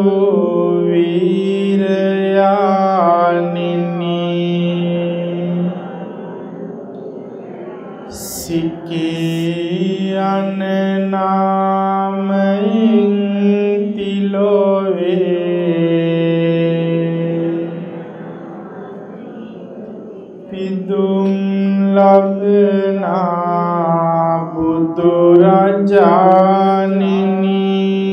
වීරයාණෙනි සිකේ යන නාමයෙන් පිදුම් ලබනා බුදුරජාණෙනි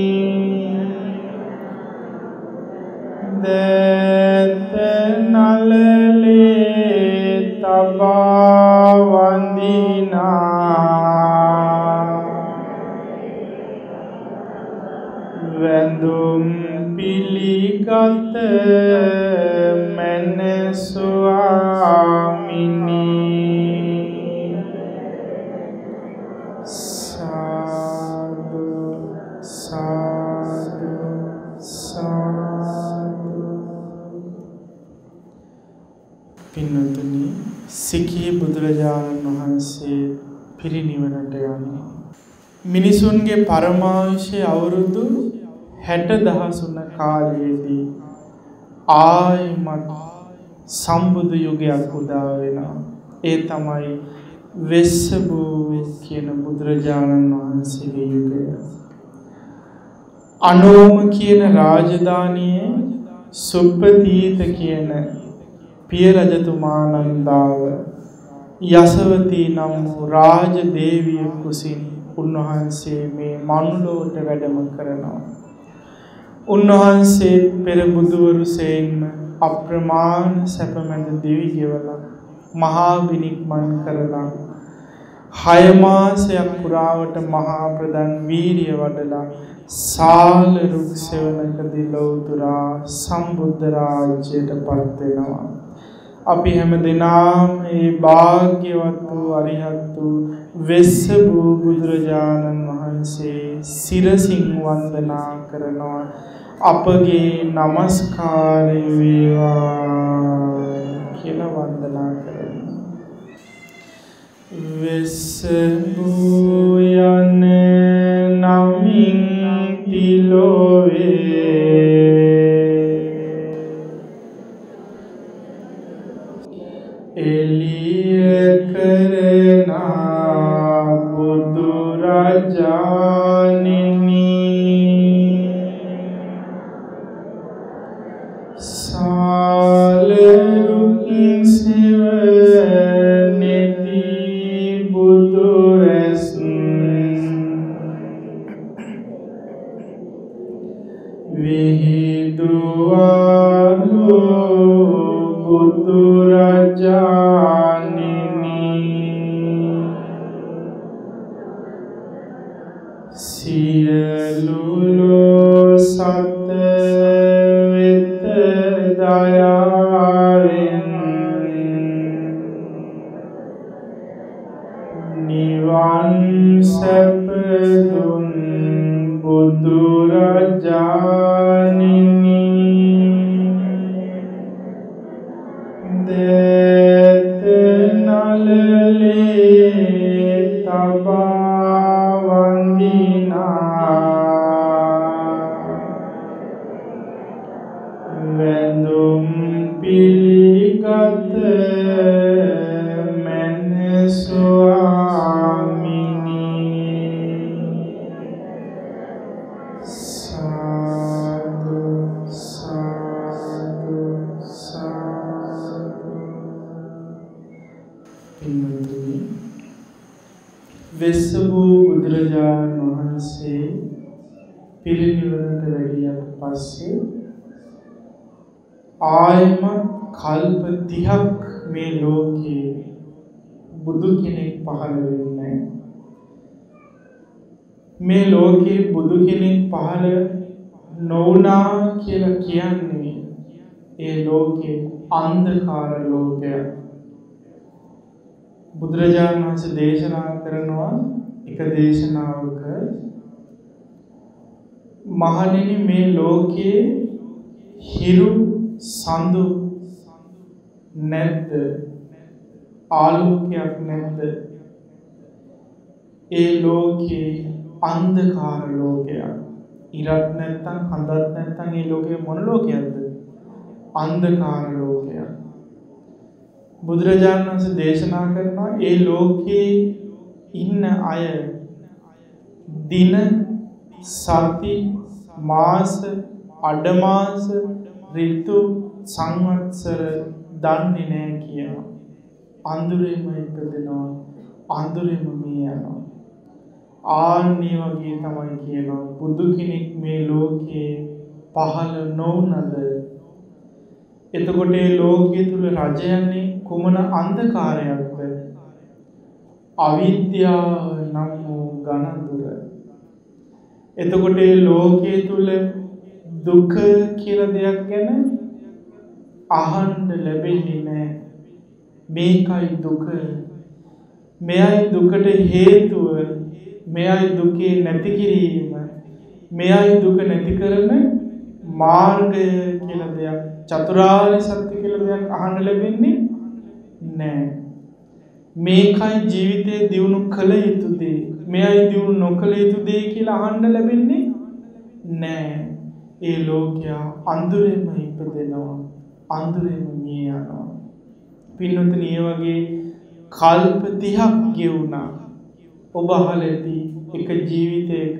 දෙත නලලේ තබා වඳිනා වැඳුම් පිළිගත මැන ස්වාමිනි සාදු සාදු සාදු. පින්වතුනි, සිඛී බුදුරජාණන් වහන්සේ පිරිනිවනට යන්නේ මිනිසුන්ගේ පරමාංශය අවුරුදු හැට දහසුන කාලයේදී ආයිමත් සම්බුදු යුගයක් උදා වෙනවා. ඒ තමයි වෙස්සබූ කියන බුදුරජාණන් වහන්සේගේ යුගය. අනෝම කියන රාජධානියේ සුප්පතීත කියන පිය රජතුමානන්දාව යසවතී නම් වූ රාජ දේවිය කුසින් උන්වහන්සේ මේ මනුලොවට වැඩම කරනවා. උන්වහන්සේ පෙර බුදුවරු සේන්ම අප්‍රමාණ සැපමැද දිවි ගෙවලා මහා විනික්මන් කරලා හය මාසයක් පුරාවට මහා ප්‍රධාන වීරිය වඩලා සාල රුක් සෙවණකදී ලෞතුරා සම්බුද්ධ රාජ්‍යයට පත් වෙනවා. අපි හැම දිනම මේ භාග්‍යවත් වූ අරිහත් වූ වෙස්සබූ බුදුරජාණන් වහන්සේ සිරසින් වන්දනා කරනවා. අපගේ নমස්කාරය වේවා කියලා වන්දනා කරනවා. වෙස්සබූ යන නමින් තිලෝවේ එළිය කරනා බුදුරජාණෙනි සාලරුක් සෙවණෙති බුදුරැස් විහිදුවාලු බුදුරජාණෙනි සියලු සත වෙත දයාවෙන් නිවන් සැප දුන් බුදුරජාණෙනි දෙත නලලේ තබා වඳිනා වැඳුම් පිළිගත මැන ස්වාමිනි සාදු සාදු සාදු. පින්වතුනි, වෙස්සබූ බුදුරජාණන් වහන්සේ පිරිනිවනට වැඩියට පස්සේ ආයමත් කල්ප තිහක් මේ ලෝකේ බුදු කෙනෙක් පහළ වෙන්නේ. මේ ලෝකේ බුදු කෙනෙක් පහළ නොවුනා කියලා කියන්නේ ඒ ලෝකේ අන්ධකාර ලෝකය. බුදුරජාණන් වහන්සේ දේශනා කරනවා එක දේශනාවක මහණෙනි මේ ලෝකයේ හිරු සඳු නැද්ද? ආලෝකයක් නැද්ද? ඒ ලෝකේ අන්ධකාර ලෝකයක්. ඉරත් නැත්තම් හඳත් නැත්තම් ඒ ලෝකේ මොන ලෝකයක්ද? අන්ධකාර ලෝකයක්. බුදුරජාණන් වහන්සේ දේශනා කරනවා ඒ ලෝකේ ඉන්න අය දින සති මාස අඩමාස ඍතු සංවත්සර දන්නේ නැහැ කියනවා. අඳුරේම ඉපදෙනවා අඳුරේම මිය යනවා. ආන්නේ වගේ තමයි කියනවා බුදු කෙනෙක් මේ ලෝකේ පහළ නොවුනද එතකොට මේ ලෝකයේ තුල රජ යන්නේ කුමන අන්ධකාරයක්ද? අවිද්‍යාව නම් වූ ඝනදුර. එතකොට මේ ලෝකයේ තුල දුක කියලා දෙයක් ගැන අහන්න ලැබෙන්නේ නැහැ. මේකයි දුක. මෙයයි දුකට හේතුව. මෙයයි දුකේ නැති කිරීම. මෙයයි දුක නැති කරන මාර්ගය කියලා දෙයක්, චතුරාර්ය සත්‍ය කියලා දෙයක් අහන්න ලැබෙන්නේ නැහැ. මේකයි ජීවිතේ දියුණු කළ යුතු දේ. මෙයයි දියුණු නොකළ යුතු දේ කියලා අහන්න ලැබෙන්නේ නැහැ. ඒ ලෝකයා අඳුරෙම ඉපදෙනවා. අඳුරෙම මිය යනවා. පින්නතුනි මේ වගේ කල්ප තිහක් ගෙවුණා. ඔබ අහලා ඇති එක ජීවිතයක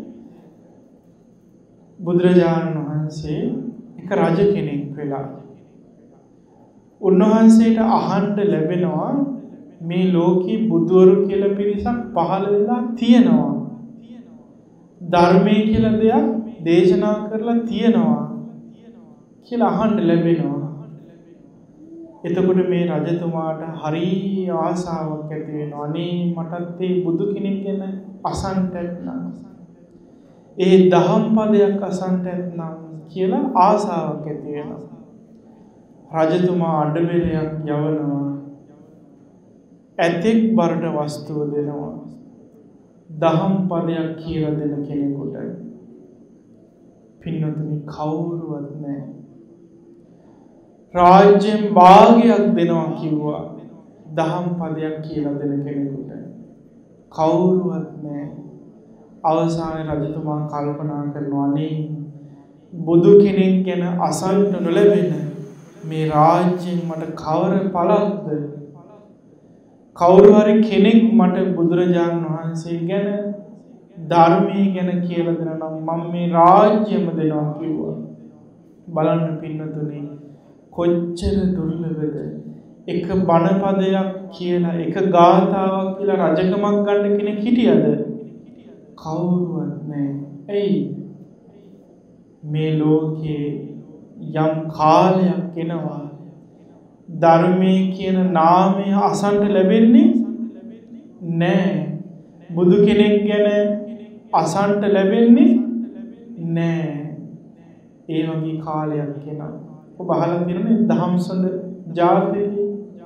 බුදුරජාණන් වහන්සේ එක රජ කෙනෙක් වෙලා උන්වහන්සේට අහන්න ලැබෙනවා මේ ලෝකේ බුදුවරු කියලා පිරිසක් පහළ වෙලා තියෙනවා. ධර්මයේ කියලා දෙයක් දේශනා කරලා තියෙනවා කියලා අහන්න ලැබෙනවා. එතකොට මේ රජතුමාට හරි ආසාවක් ඇති වෙනවා. අනේ මටත් මේ බුදු කෙනෙක් ගැන අසන්න ඇත්නම්, ඒ දහම් පදයක් අසන්න ඇත්නම් කියලා ආසාවක් ඇති වෙනවා. රජතුමා අඬබෙරයක් යවනවා. ඇතෙක් බරට වස්තුව දෙනවා. දහම් පදයක් කියලා දෙන කෙනෙකුට පින්නතුනි කවුරුවත් නැහැ. රාජ්‍යයෙන් භාගයක් දෙනවා කිව්වා. දහම් පදයක් කියලා දෙන කෙනෙකුට කවුරුවත් නැහැ. අවසානයේ රජතුමා කල්පනා කරනවා නේ බුදු කෙනෙක් ගැන අසන්න නොලැබෙන මේ රාජ්‍යයෙන් මට කවර පළක්ද? කවුරු හරි කෙනෙක් මට බුදුරජාණන් වහන්සේ ගැන ධර්මයේ ගැන කියලා දෙනවා නම් මම මේ රාජ්‍යම දෙනවා කිව්වා. බලන්න පින්නතුනි කොච්චර දුර්ලභද? එක බණ පදයක් කියලා එක ගාථාවක් කියලා රජකමක් ගන්න කෙනෙක් හිටියද? කවුරුවත් නැහැ. එයි මේ ලෝකේ යම් කාලයක් එනවා ධර්මයේ කියන නාමය අසන්න ලැබෙන්නේ නැහැ. බුදු කෙනෙක් ගැන අසන්න ලැබෙන්නේ නැහැ. ඒ වගේ කාලයක් එනවා. ඔබ අහලා තියෙනනේ දහම්සොඬ ජාතකය.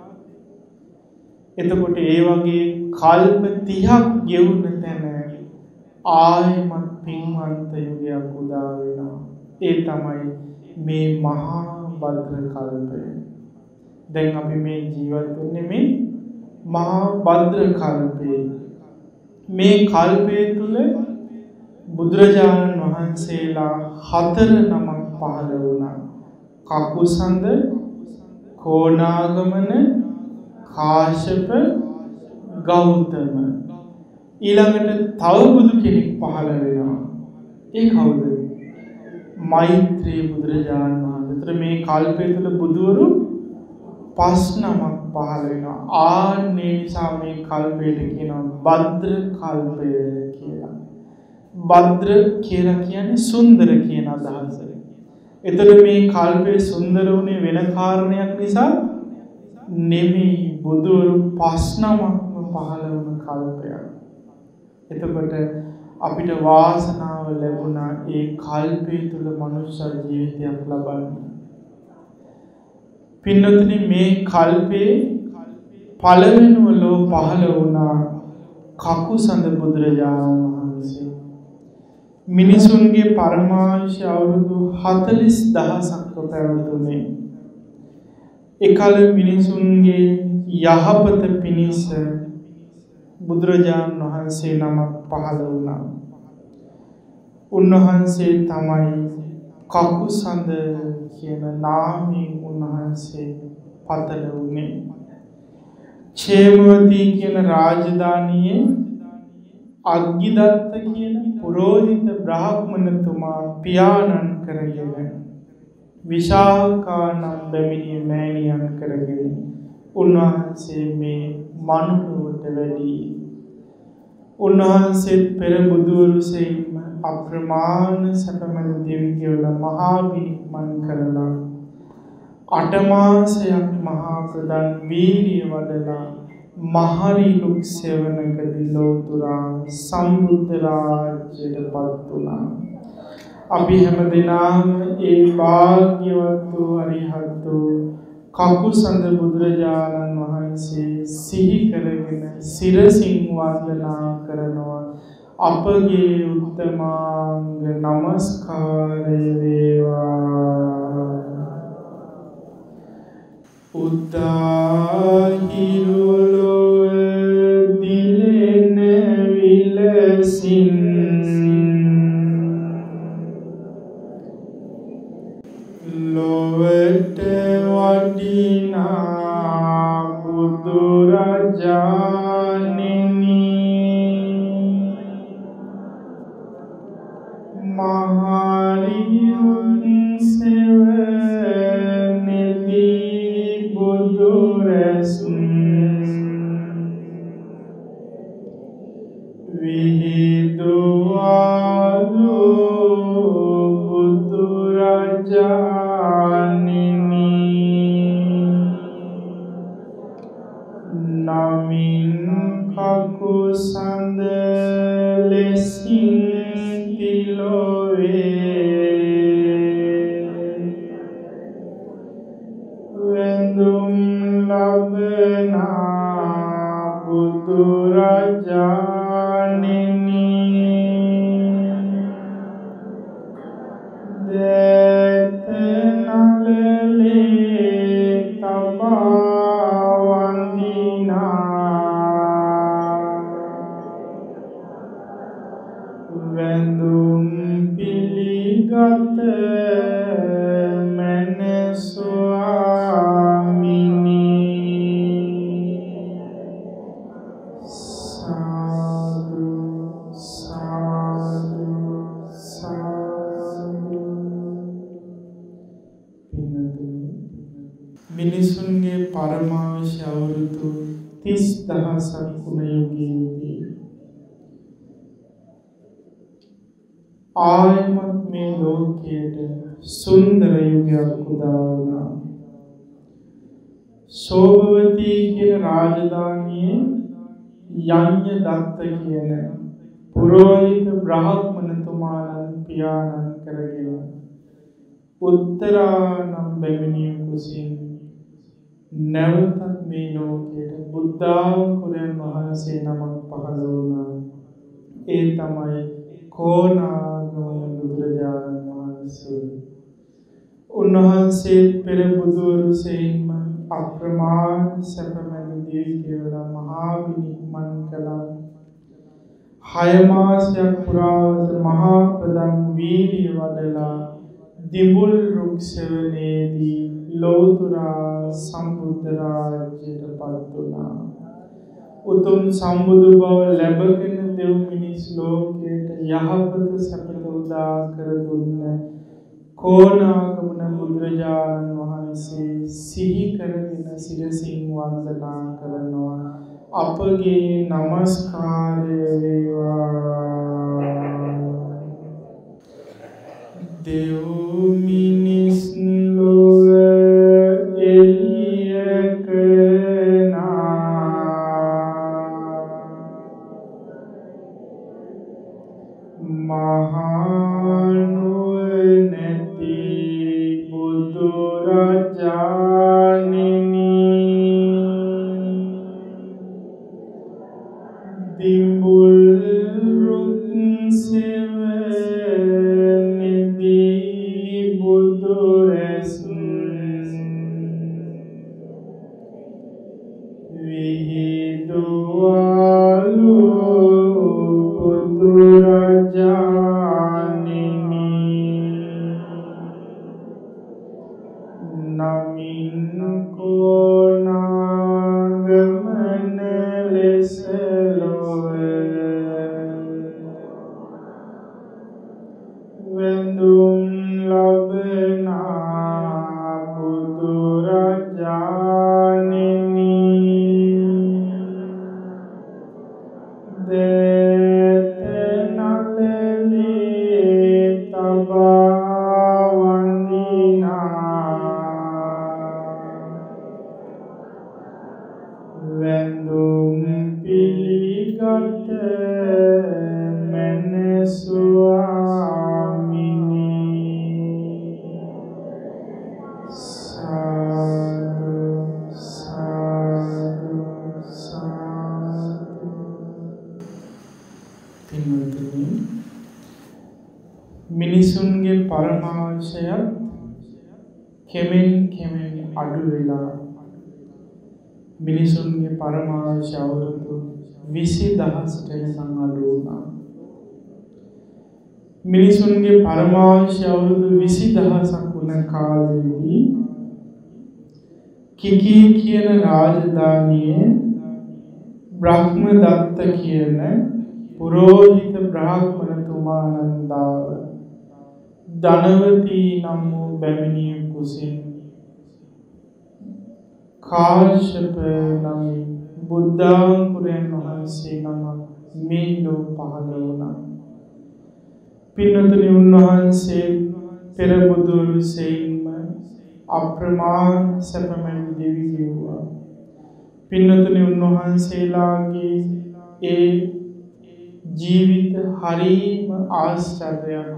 එතකොට ඒ වගේ කල්ප තිහක් ගෙවුන තැන ආයමත් පින්වන්ත යුගයක් උදා වෙනවා. ඒ තමයි මේ මහා භද්‍ර කල්පය. දැන් අපි මේ ජීවත් වෙන්නේ මේ මහා භද්‍ර කල්පේ. මේ කල්පයේ තුල බුදුරජාණන් වහන්සේලා හතර නමක් පහළ වුණා. කකුසඳ, කෝණාගමන, කාශ්‍යප, ගෞතම. ඊළඟට තව බුදු කෙනෙක් පහළ වෙනවා. ඒ කවුද? මෛත්‍රී බුදුරජාණන් වහන්සේ. මේ කල්පය තුල බුදුවරු පස් නමක් පහළ වෙනවා. ආන්නේ නිසා මේ කල්පයට කියනවා භද්‍ර කල්පය කියලා. භද්‍ර කියලා කියන්නේ සුන්දර කියන අදහස. එතකොට මේ කල්පේ සුන්දර වුණේ වෙන කාරණයක් නිසා නෙමෙයි, බුදුවරු පස් නමක්ම පහළ වුණ කල්පයක්. එතකොට අපිට වාසනාව ලැබුණා ඒ කල්පය තුල මනුෂ්‍ය ජීවිතයක් ලබන්න. පින්නතුනි මේ කල්පේ පළවෙනිම ලෝ පහළ වුණා කකුසඳ බුදුරජාණන් වහන්සේ. මිනිසුන්ගේ පරමාංශ අවුරුදු හතළිස් දහසක් පැවතුනේ. එකල මිනිසුන්ගේ යහපත පිණිස බුදුරජාණන් වහන්සේ නමක් පහළ වුණා. උන්වහන්සේ තමයි කකුසඳ කියන නාමයෙන් උන්වහන්සේ පතල වුණේ. ඡේමවතී කියන රාජධානියේ අග්ගිදත්ත කියන පුරෝහිත බ්‍රාහ්මණතුමා පියාණන් කරගෙන විශාඛා නම් බැමිණිය මෑණියන් කරගෙන උන්වහන්සේ මේ මනුලොවට වැඩි. උන්වහන්සේ පෙර බුදුවරු සෙයින්ම අප්‍රමාණ සැපමැද දිවි ගෙවලා මහා විනික්මන් කරලා අටමාසයක් මහා ප්‍රදන් වීරිය වඩලා මහරි ලුක් සෙවණකදී ලෝතුරා සම්බුද්ධ රාජ්‍යයට පත් වුණා. අපි හැමදෙනාම ඒ භාග්‍යවත් වූ අරිහත් වූ කකුසඳ බුදුරජාණන් වහන්සේ සිහි කරගෙන සිරසින් වන්දනා කරනවා. අපගේ උත්තමාංග නමස්කාරය වේවා. උදාහිරුලොව දිලෙන විලසින් ලොවට වඩිනා බුදුරජාණෙනි මහරියුන් සෙවණෙදී බුදුරැසුන් විහිදුවාලු බුදුරජාණෙනි නමින් කකුසඳ ලෙසින් වෙඳුම් ලබනා බුදුරජාණෙනි දේත නළලේ තබා වඳිනා වැඳුම් පිළිගත මැන ස්වාමිනි සාදු සාදු සාදු. මිනිසුන්ගේ පරමාංශ අවුරුදු තිස් දහසක් වුණ යුගයේදී ආයමත් මේ ලෝකයට සුන්දර යුගයක් උදා වුණා. සෝභවතී කියන රාජධානියේ යඤ්ඤ දත්ත කියන පුරෝහිත බ්‍රාහ්මණතුමාණන් පියාණන් කරගෙන උත්තරා නම් බැමිණිය කුසින් නැවතත් මේ ලෝකයට බුද්ධාංකුරයන් වහන්සේ නමක් පහළ වුණා. ඒ තමයි කෝණාගමන බුදුරජාණන් වහන්සේ. උන්වහන්සේ පෙර බුදුවරු සෙයින්ම අප්‍රමාණ සැපමැද දිවි ගෙවලා මහා විනික්මන් කළා. හය මාසයක් පුරාවට මහා ප්‍රදන් වීරිය වඩලා දිඹුල් රුක් සෙවණේදී ලෝතුරා සම්බුද්ධ රාජ්‍යයට පත් වුණා. උතුම් සම්බුදු බව ලැබගෙන දෙව් මිනිස් ලෝකයට යහපත සැපත උදා කර දුන්න කෝණාගමන බුදුරජාණන් වහන්සේ සිහි කරගෙන සිරසින් වන්දනා කරනවා. අපගේ නමස්කාරය වේවා. දෙව් මිනිස් ලොව එළිය කරනා මහා නුවණැති බුදුරජාණන් විහිදුවලු බුදුරජාණෙනි නමින් කෝනාගමන ලෙස ලොව වෙඳුම් ලබනා බුදුරජාණෙනි දේත නලලේ තබා වඳිනා වෙඳුම් පිළිගත් මන ස්වාමිනී සාදු සාදු සාදු. පින්වත්නි, මිනිසුන්ගේ පරමාශයත් කෙමෙන් කෙමෙන් අඩු වෙලා මිනිසුන්ගේ පරමාශය අවුරුදු විසි දහසට වෙනකන් අඩු වුණා. මිනිසුන්ගේ පරමාශය අවුරුදු විසි දහසක් වුණ කාලෙදී කිකී කියන රාජධානියේ බ්‍රහ්මදත්ත කියන පුරෝහිත බ්‍රාහ්මණතුමානන්දාව ධනවතී නම් වූ බැමිණිය කුසින් කාශ්‍යප නම් බුද්ධාංකුරයන් වහන්සේ නම මේ ලෝ පහළ වුණා. පින්නතුනි, උන්වහන්සේ පෙර බුදුරු සෙයින්ම අප්‍රමාණ සැපමැන් දෙවි වූවා. පින්නතුනි, උන්වහන්සේලාගේ ඒ ජීවිත හරීම ආශ්චර්යයක්.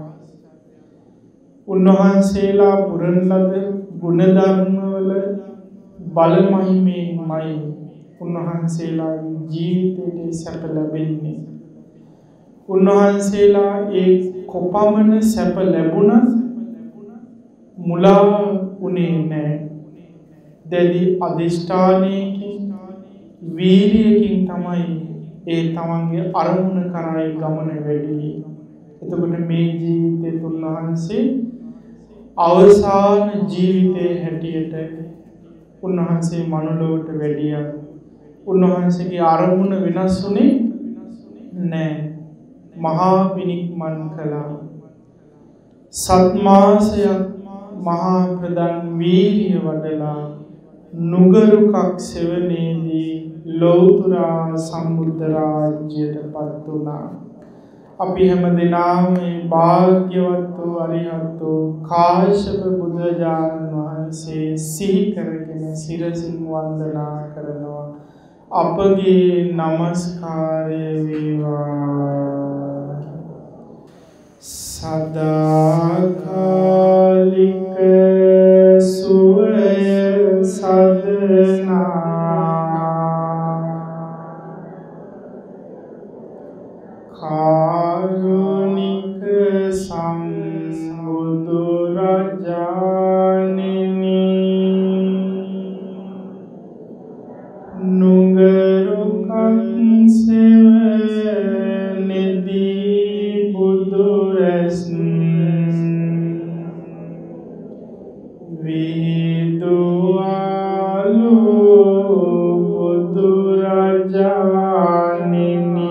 උන්වහන්සේලා පුරන ලද ගුණධර්මවල බලමහිමෙන්මයි උන්වහන්සේලාගේ ජීවිතයේ සැප ලැබෙන්නේ. උන්වහන්සේලා ඒ කොපමණ සැප ලැබුණත් මුලා වුණේ නැහැ. දැඩි අධිෂ්ඨානයකින් වීරියකින් තමයි ඒ තමන්ගේ අරමුණ කරා ගමන වැඩි. එතකොට මේ ජීවිතේ උන්වහන්සේ අවසාන ජීවිතයේ හැටියට උන්වහන්සේ මනුලොවට වැඩියා. උන්වහන්සේගේ අරමුණ වෙනස් වුණේ නැහැ. මහා පිනික්මන් කළා. සත්මාසයක් මහා ප්‍රධාන වීරිය වඩලා නුගරුකක් සෙවණේදී ලෞතුරා සම්බුද්ධ රාජ්‍යයට පත් වුණා. අපි හැම දිනම මේ භාග්‍යවත් වූ අරිහත් වූ කාශ්‍යප බුදුරජාණන් වහන්සේ සිහි කරගෙන සිරසින් වන්දනා කරනවා. අපගේ නමස්කාරය වේවා. සදාකාලික සුවය සදනා කාරුණික සම්බුදු රජාණෙනි නුගරුකන් සෙවණේදී බුදුරැස් විහිදුවලු බුදුරජාණෙනි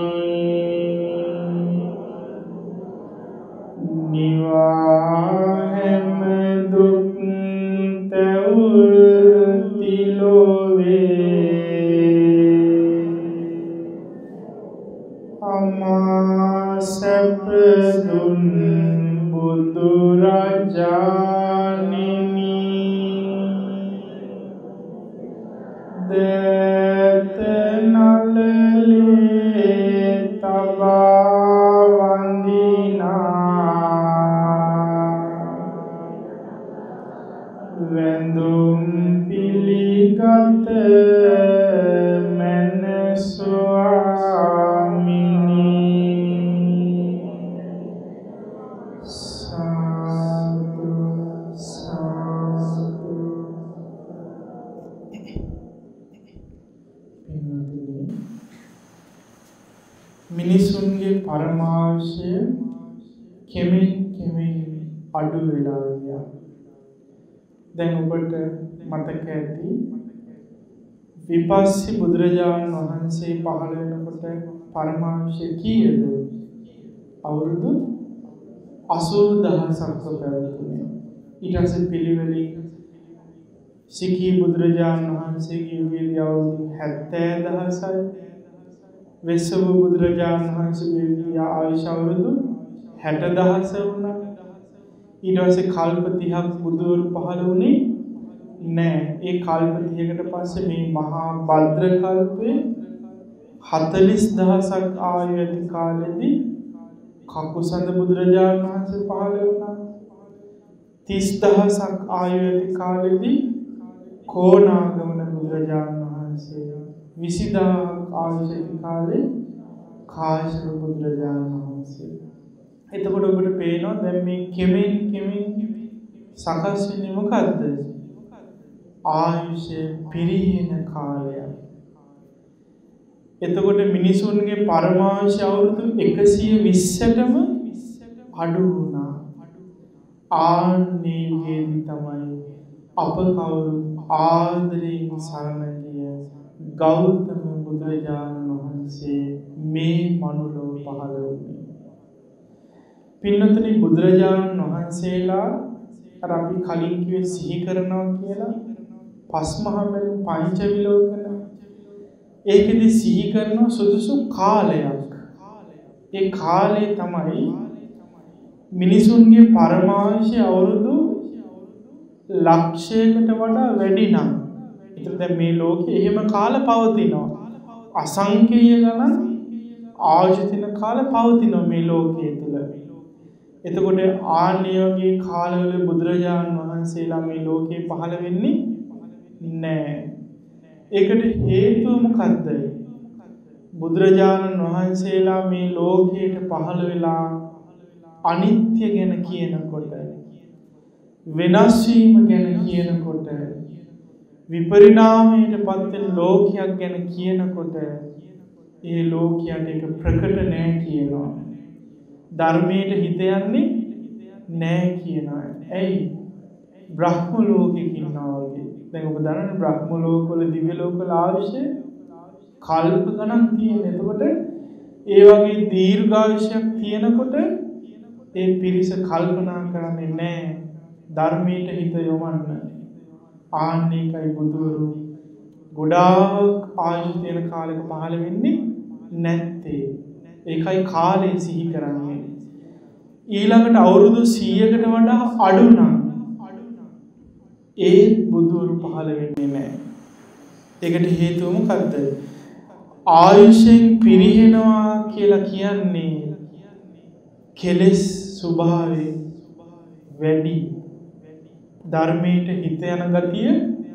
නිවාහැම දුක් තැවුල් තිලොවේ අමා සැප දුන් බුදුරජාණෙනි දේත නලලේ තබා වඳිනා වෙඳුම් පිළිගත් මන ස්වාමිනී සාදු සාදු පරමාවශ්‍ය කෙමෙන් කෙමෙන් අඩු වෙලා ගියා. දැන් ඔබට මතක ඇති විපස්සී බුදුරජාණන් වහන්සේ පහළ වෙනකොට පරමාවශ්‍ය කීයද? අවුරුදු අසූ දහසක් පැවතුනේ. ඊට පස්සේ පිළිවෙලින් සිකී බුදුරජාණන් වහන්සේගේ යුගයේදී අවුරුදු හැත්තෑ දහසයි. වෙස්සව බුදුරජාණන් වහන්සේගේ යුගයේ ආයුෂ අවුරුදු හැට දහස වුණා. ඊට පස්සේ කල්ප තිහක් බුදුවරු පහළ වුණේ නෑ. ඒ කල්ප තිහකට පස්සේ මේ මහා භද්‍ර කල්පේ හතළිස් දහසක් ආයු ඇති කාලෙදී කකුසඳ බුදුරජාණන් වහන්සේ පහළ වුණා. තිස් දහසක් ආයු ඇති කාලෙදී කෝණාගමන බුදුරජාණන් වහන්සේ, විසි දහසක් ආයු ඇති කාලේ කාශ්‍යප බුදුරජාණන් වහන්සේ. එතකොට ඔබට පේනවා දැන් මේ කෙමෙන් කෙමෙන් සකස් වෙන්නේ මොකද්ද? ආයුෂ පිරිහෙන කාලය. එතකොට මිනිසුන්ගේ පරමාවශ්‍ය අවුරුදු එකසිය විස්සටම අඩු වුණා. ආන්නේගෙන් තමයි අප කවුරු ආදරයෙන් සරණ ගිය ගෞතම බුදුරජාණන් වහන්සේ මේ මනුලොව පහළ වුණේ. පින්නතුනි, බුදුරජාණන් වහන්සේලා අර අපි කලින් කිව්වේ සිහි කරනවා කියලා පස්මහමෙන් පංචවිලෝකන. ඒකෙදි සිහි කරන සුදුසු කාලයක්. ඒ කාලය තමයි මිනිසුන්ගේ පරමාවශ්‍ය අවුරුදු ලක්ෂයකට වඩා වැඩි නම්. ඒතර දැන් මේ ලෝකේ එහෙම කාල පවතිනවා. අසංකේය ගණන් ආයුෂින කාල පවතිනවා මේ ලෝකයේ තුල. එතකොට ආන්‍යෝගේ කාලවල බුදුරජාණන් වහන්සේලා මේ ලෝකේ පහළ වෙන්නේ නැහැ. ඒකට හේතුව මොකද්ද? බුදුරජාණන් වහන්සේලා මේ ලෝකයට පහළ වෙලා අනිත්‍ය ගැන කියනකොට, වෙනස් වීම ගැන කියනකොට, විපරිණාමයට පත් වෙන ලෝකයක් ගැන කියනකොට ඒ ලෝකයට ඒක ප්‍රකට නැහැ කියනවා. ධර්මයට හිත යන්නේ නැහැ කියනවා. ඇයි? බ්‍රහ්ම ලෝකෙක ඉන්නවා වගේ. දැන් ඔබ දන්නවනේ බ්‍රහ්ම ලෝකවල, දිව්‍ය ලෝකවල ආයුෂ කල්ප ගණන් තියෙන. එතකොට ඒ වගේ දීර්ඝායුෂයක් තියෙනකොට ඒ පිරිස කල්පනා කරන්නේ නැහැ ධර්මයට හිත යොමන්න. ආන්නේකයි බුදුවරු ගොඩාක් ආයුෂ තියෙන කාලෙක පහළ වෙන්නේ නැත්තේ. ඒකයි කාලේ සිහි කරන්නේ. ඊළඟට අවුරුදු සීයකට වඩා අඩු නම් ඒ බුදුවරු පහළ වෙන්නේ නැහැ. ඒකට හේතුව මොකද්ද? ආයුෂෙන් පිරිහෙනවා කියලා කියන්නේ කෙලෙස් ස්වභාවය වැඩි, ධර්මයට හිත යන ගතිය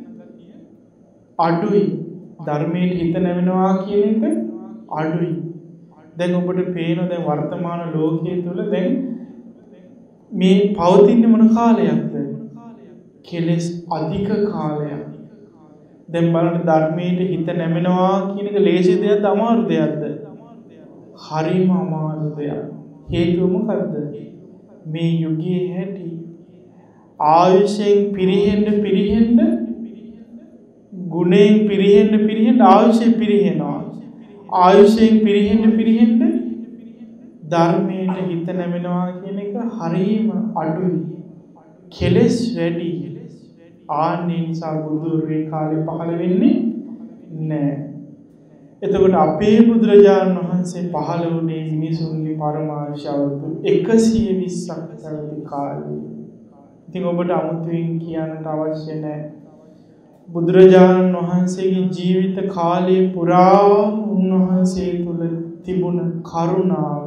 අඩුයි, ධර්මයට හිත නැවෙනවා කියන එක අඩුයි. දැන් ඔබට පේනවා දැන් වර්තමාන ලෝකයේ තුල දැන් මේ පවතින්නේ මොන කාලයක්ද? කෙලෙස් අධික කාලයක්. දැන් බලන්න ධර්මයට හිත නැමෙනවා කියන එක ලේසි දෙයක්ද අමාරු දෙයක්ද? හරිම අමාරු දෙයක්. හේතුව මොකද්ද? මේ යුගයේ හැටි ආයුෂයෙන් පිරිහෙන්න පිරිහෙන්න, ගුණයෙන් පිරිහෙන්න පිරිහෙන්න ආයුෂයෙන් පිරිහෙනවා. ආයුෂයෙන් පිරිහෙන්න පිරිහෙන්න ධර්මයට හිත නැමෙනවා කියන එක හරිම අඩුයි. කෙලෙස් වැඩි. ආන්නේ නිසා බුදුරුවේ කාලේ පහළ වෙන්නේ නැහැ. එතකොට අපේ බුදුරජාණන් වහන්සේ පහළ වුණේ මිනිසුන්ගේ පරමාවශ්‍ය අවුරුදු එකසිය විස්සක් පැවති කාලේ. ඉතින් ඔබට අමුතුවෙන් කියන්නට අවශ්‍ය නැහැ. බුදුරජාණන් වහන්සේගේ ජීවිත කාලය පුරාම උන්වහන්සේ තුළ තිබුණ කරුණාව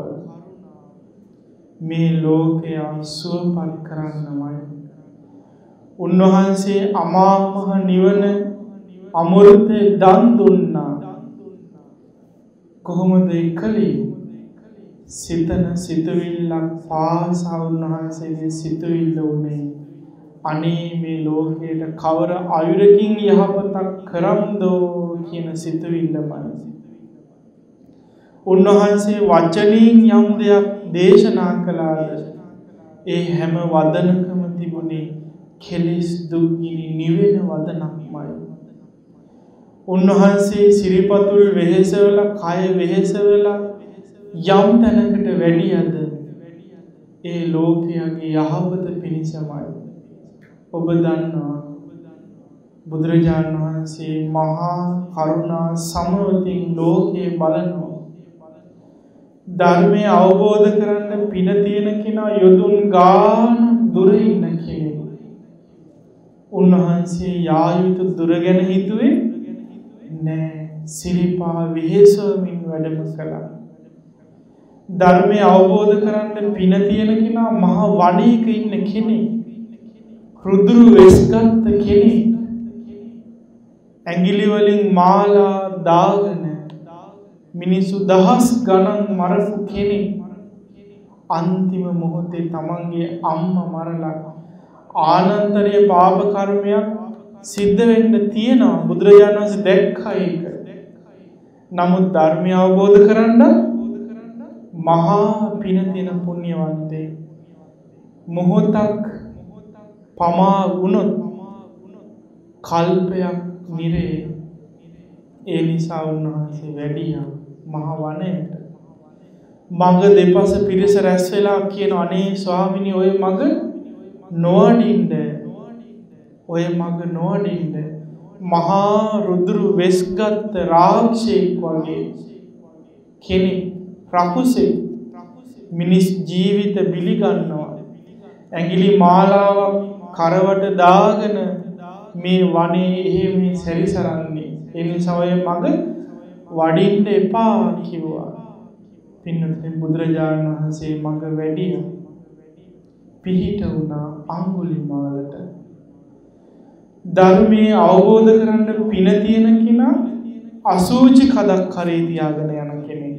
මේ ලෝකය සුවපත් කරන්නමයි. උන්වහන්සේ අමා මහ නිවන අමෘතේ දන් දුන්නා. කොහොමද කළේ? සිතන සිතුවිල්ලක් පාසා උන්වහන්සේගේ සිතුවිල්ල උනේ අනේ මේ ලෝකයට කවර අයුරකින් යහපතක් කරම්දෝ කියන සිතුවිල්ලමයි. උන්වහන්සේ වචනින් යම් දෙයක් දේශනා කළාද ඒ හැම වදනකම තිබුණේ කෙලෙස් දුක්ගිනි නිවෙන වදනක්මයි. උන්වහන්සේ සිරිපතුල් වෙහෙසවලා කය වෙහෙසවලා යම් තැනකට වැඩියද ඒ ලෝකයේ යහපත පිණිසමයි. ඔබ දන්නවා බුදුරජාණන් වහන්සේ මහා කරුණා සමවතින් ලෝකේ බලනවා. ධර්මය අවබෝධ කරන්න පින තියෙන කෙනා යොදුන් ගාන දුර ඉන්න කෙනෙක්. උන්වහන්සේ යා යුතු දුර ගැන හිතුවේ නෑ. සිරිපා වෙහෙසවමින් වැඩම කළා. ධර්මය අවබෝධ කරන්න පින තියෙන කෙනා මහා වනයක ඉන්න කෙනෙක්. රුදුරු වෙස්ගත් කෙනෙක්. ඇඟිලි වලින් මාලා දාගෙන මිනිසු දහස් ගණන් මරපු කෙනෙක් අන්තිම මොහොතේ තමන්ගේ අම්මා මරලා ආනන්තරීය පාප කර්මයක් සිද්ධ වෙන්න තියෙනවා. බුදුරජාණන් වහන්සේ දැක්කා ඒක. නමුත් ධර්මය අවබෝධ කරන්න මහා පින තියෙන පුණ්‍යවන්තේ මොහොතක් පමා වුණොත් කල්පයක් නිරේ. ඒ නිසා උන්වහන්සේ වැඩියා මහ වනයට. මඟ දෙපස පිරිස රැස් වෙලා කියන අනේ ස්වාමිනී ඔය මඟ නොවඩින්න ඔය මඟ නොවඩින්න මහා රුදුරු වෙස්ගත් රාක්ෂයෙක් වගේ කෙනෙක් රකුසේ මිනිස් ජීවිත බිලිගන්නවා. ඇඟිලි මාලාවක් කරවට දාගෙන මේ වනේ එහෙම සැරිසරන්නේ. ඒ නිසා ඔය මඟ වඩින්න එපා කිව්වා. පින්නතුනි බුදුරජාණන් වහන්සේ මඟ වැඩියා. පිහිට වුණා අඟුලිමාලට. ධර්මයේ අවබෝධ කරන්න පින තියෙන කෙනා අසූචි කදක් කරේ තියාගෙන යන කෙනෙක්.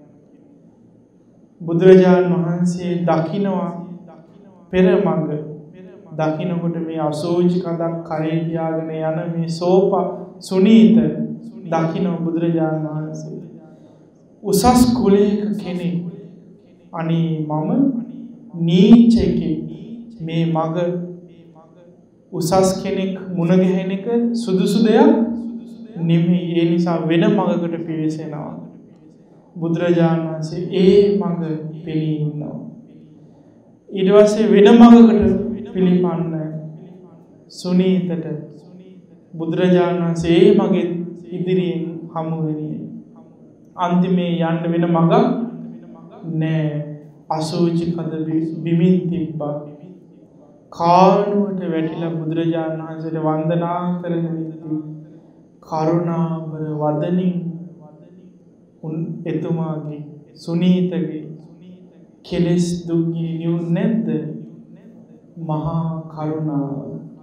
බුදුරජාණන් වහන්සේ දකිනවා පෙර මඟ. දකින්නකොට මේ අසූචි කදක් කරේ තියාගෙන යන මේ සෝප සුනීත දකින්න බුදුරජාණන් වහන්සේ උසස් කුලයක කෙනෙක්. අනේ මම නීච කෙනෙක්. මේ මග උසස් කෙනෙක් මුණ ගැහෙන එක සුදුසු දෙයක් නෙමෙයි. ඒ නිසා වෙන මගකට පිවිසෙනවා. බුදුරජාණන් වහන්සේ ඒ මග පිළි ඉන්නවා. ඊට පස්සේ වෙන මගකට පිළිපන්න සුනීතට බුදුරජාණන් වහන්සේ ඒ මගේ ඉදිරියෙන් හමු වෙන්නේ. අන්තිමේ යන්න වෙන මඟ නෑ. අසූචි කද බිමින් තිබ්බා. කානුවට වැටිලා බුදුරජාණන් වහන්සේට වන්දනා කරගෙන ඉති කරුණාබර වදනින් උන් එතුමාගේ සුනීතගේ කෙලෙස් දුක්ගිනි නිවුන් නැද්ද? මහා කරුණාව.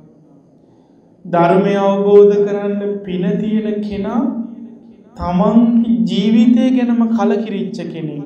ධර්මය අවබෝධ කරන්න පින තියෙන කෙනා තමන්ගේ ජීවිතය ගැනම කලකිරිච්ච කෙනෙක්.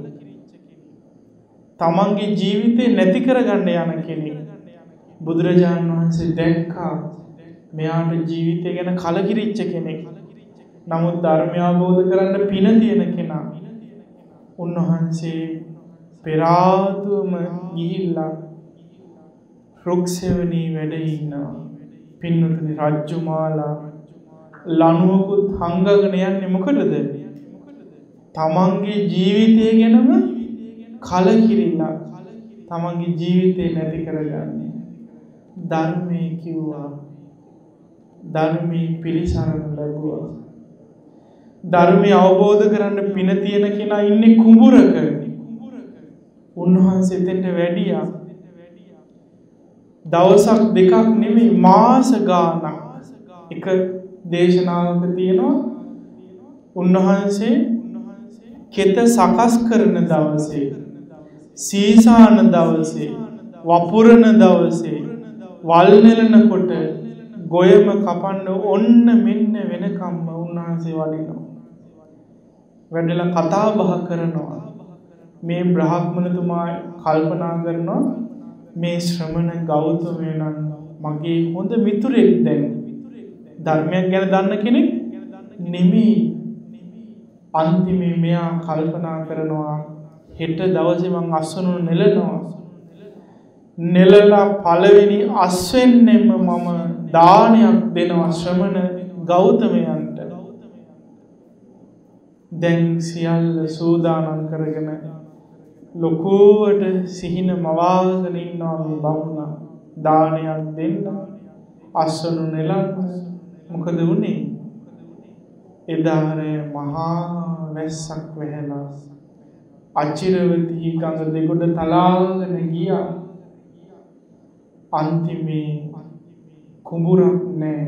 තමන්ගේ ජීවිතේ නැති කරගන්න යන කෙනෙක්. බුදුරජාණන් වහන්සේ දැක්කා මෙයාට ජීවිතය ගැන කලකිරිච්ච කෙනෙක්. නමුත් ධර්මය අවබෝධ කරන්න පින තියෙන කෙනා උන්වහන්සේ පෙර ආතුවම ගිහිල්ලා රුක්සෙවණී වැඩ ඉන්නවා. පින්නතුනි රජ්ජුමාලා ලණුවකුත් හංගගෙන යන්නේ මොකටද? තමන්ගේ ජීවිතය ගැනම කලකිරිලා තමන්ගේ ජීවිතේ නැති කරගන්නේ. ධර්මයේ කිව්වා ධර්මයේ පිළිසරණ ලැබුවා. ධර්මය අවබෝධ කරන්න පින තියෙන කෙනා ඉන්නේ කුඹුරක. උන්වහන්සේ දෙන්න වැඩියා. දවසක් දෙකක් නෙමෙයි මාස ගානක් එක දේශනාවක තියෙනවා උන්වහන්සේ කෙත සකස් කරන දවසේ සීසාන දවසේ වපුරන දවසේ වල් නෙලනකොට ගොයම කපන්න ඔන්න මෙන්න වෙනකම්ම උන්වහන්සේ වඩිනවා. වැඩලා කතා බහ කරනවා. මේ බ්‍රාහ්මණතුමා කල්පනා කරනවා මේ ශ්‍රමණ ගෞතමය නම් මගේ හොඳ මිතුරෙක්. දැන් ධර්මයක් ගැන දන්න කෙනෙක් නෙමෙයි. අන්තිමේ මෙයා කල්පනා කරනවා හෙට දවසේ මං අස්වනු නෙලනවා. නෙලලා පළවෙනි අස්වෙන්නෙම මම දානයක් දෙනවා ශ්‍රමණ ගෞතමයන්ට. දැන් සියල්ල සූදානම් කරගෙන ලොකුවට සිහින මවාගෙන ඉන්නවා මේ බමුණා. දානයක් දෙන්න, අස්වනු නෙලන්න. මොකද වුනේ? එදාරේ මහා වැස්සක් වැහැලා අචිරවතී ගඟ දෙගොඩ තලාගෙන ගියා. අන්තිමේ කුඹුරක් නෑ,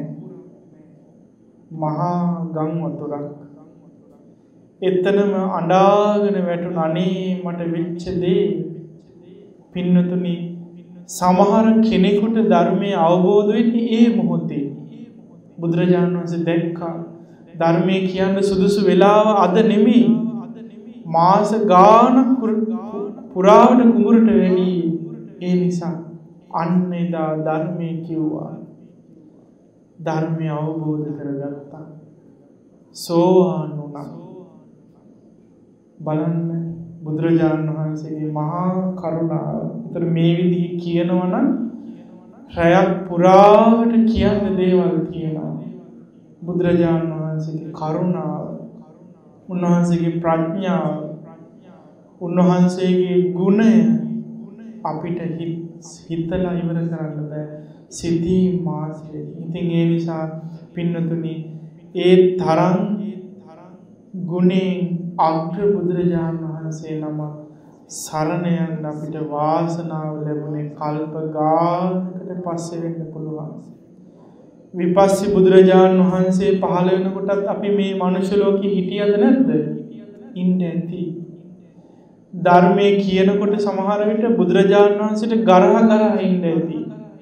මහා ගම් වතුරක්. එතනම අඬාගෙන වැටුණ අනේ මට වෙච්ච දේ. පින්නතුනි, සමහර කෙනෙකුට ධර්මයේ අවබෝධ වෙන්නේ ඒ මොහොතේ. බුදුරජාණන් වහන්සේ දැක්කා ධර්මයේ කියන්න සුදුසු වෙලාව අද නෙමෙයි. මාස ගානක් පුරාවට කුඹුරට වැඩි. ඒ නිසා අන්න එදා ධර්මයේ කිව්වා. ධර්මය අවබෝධ කරගත්තා. සෝවාන් වුණා. බලන්න බුදුරජාණන් වහන්සේගේ මහා කරුණාව. ඒතර මේ විදිහ කියනවා නම් රැයක් පුරාවට කියන්න දේවල් තියෙනවා. බුදුරජාණන් වහන්සේගේ කරුණාව, උන්වහන්සේගේ ප්‍රඥාව, උන්වහන්සේගේ ගුණය අපිට හිතලා ඉවර කරන්න බෑ. සිතී මාසෙ. ඉතින් ඒ නිසා පින්නතුනි, ඒ තරම් ගුණෙන් අග්‍ර බුදුරජාණන් වහන්සේ නම සරණ යන්න අපිට වාසනාව ලැබුණේ කල්ප ගානකට පස්සේ වෙන්න පුළුවන්. විපස්සී බුදුරජාණන් වහන්සේ පහළ වෙනකොටත් අපි මේ මනුෂ්‍ය ලෝකෙ හිටියද නැද්ද? ඉන්නේ ඇති. ධර්මයේ කියනකොට සමහර විට බුදුරජාණන් වහන්සේට ගරහ ගරහ ඉන්නේ ඇති.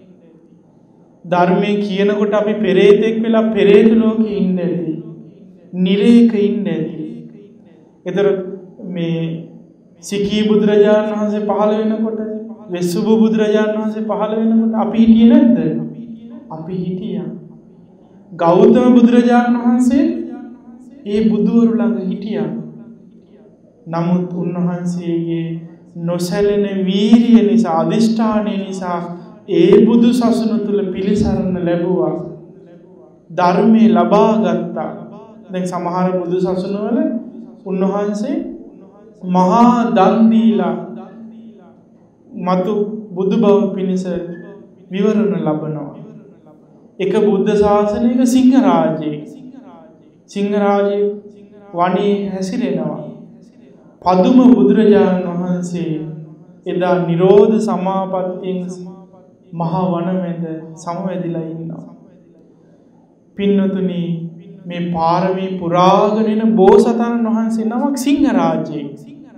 ධර්මයේ කියනකොට අපි පෙරේතෙක් වෙලා පෙරේත ලෝකෙ ඉන්නේ ඇති. නිරේක ඉන්නේ ඇති. ඒතර මේ සිකී බුදුරජාණන් වහන්සේ පහළ වෙනකොට, වෙස්සුබ බුදුරජාණන් වහන්සේ පහළ වෙනකොට අපි හිටියේ නැද්ද? අපි හිටියා. ගෞතම බුදුරජාණන් වහන්සේ ඒ බුදුවරු ළඟ හිටියා. නමුත් උන්වහන්සේගේ නොසැලෙන වීරිය නිසා, අදිෂ්ඨානය නිසා ඒ බුදු සසුන තුල පිළිසරණ ලැබුවා. ධර්මයේ ලබා ගත්තා. දැන් සමහර බුදු සසුනවල උන්වහන්සේ මහා දන් දීලා මතු බුදු බව පිණිස විවරණ ලබනවා. එක බුද්ධ ශාසනයක සිංහරාජයෙක් සිංහරාජයෙක් වනයේ හැසිරෙනවා. පදුම බුදුරජාණන් වහන්සේ එදා නිරෝධ සමාපත්තියෙන් මහා වනමැද සමවැදිලා ඉන්නවා. පින්නතුනි, මේ පාරමී පුරාගෙන එන බෝසතාණන් වහන්සේ නමක් සිංහරාජයෙක්.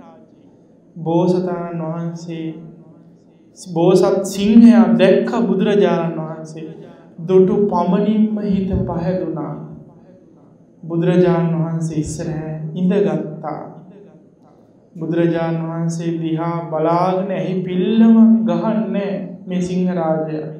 බෝසතාණන් වහන්සේ බෝසත් සිංහයා දැක්ක බුදුරජාණන් වහන්සේ දුටු පමණින්ම හිත පහදුනා. බුදුරජාණන් වහන්සේ ඉස්සරහ ඉඳගත්තා. බුදුරජාණන් වහන්සේ දිහා බලාගෙන ඇහි පිල්ලම ගහන්නේ මේ සිංහරාජයා.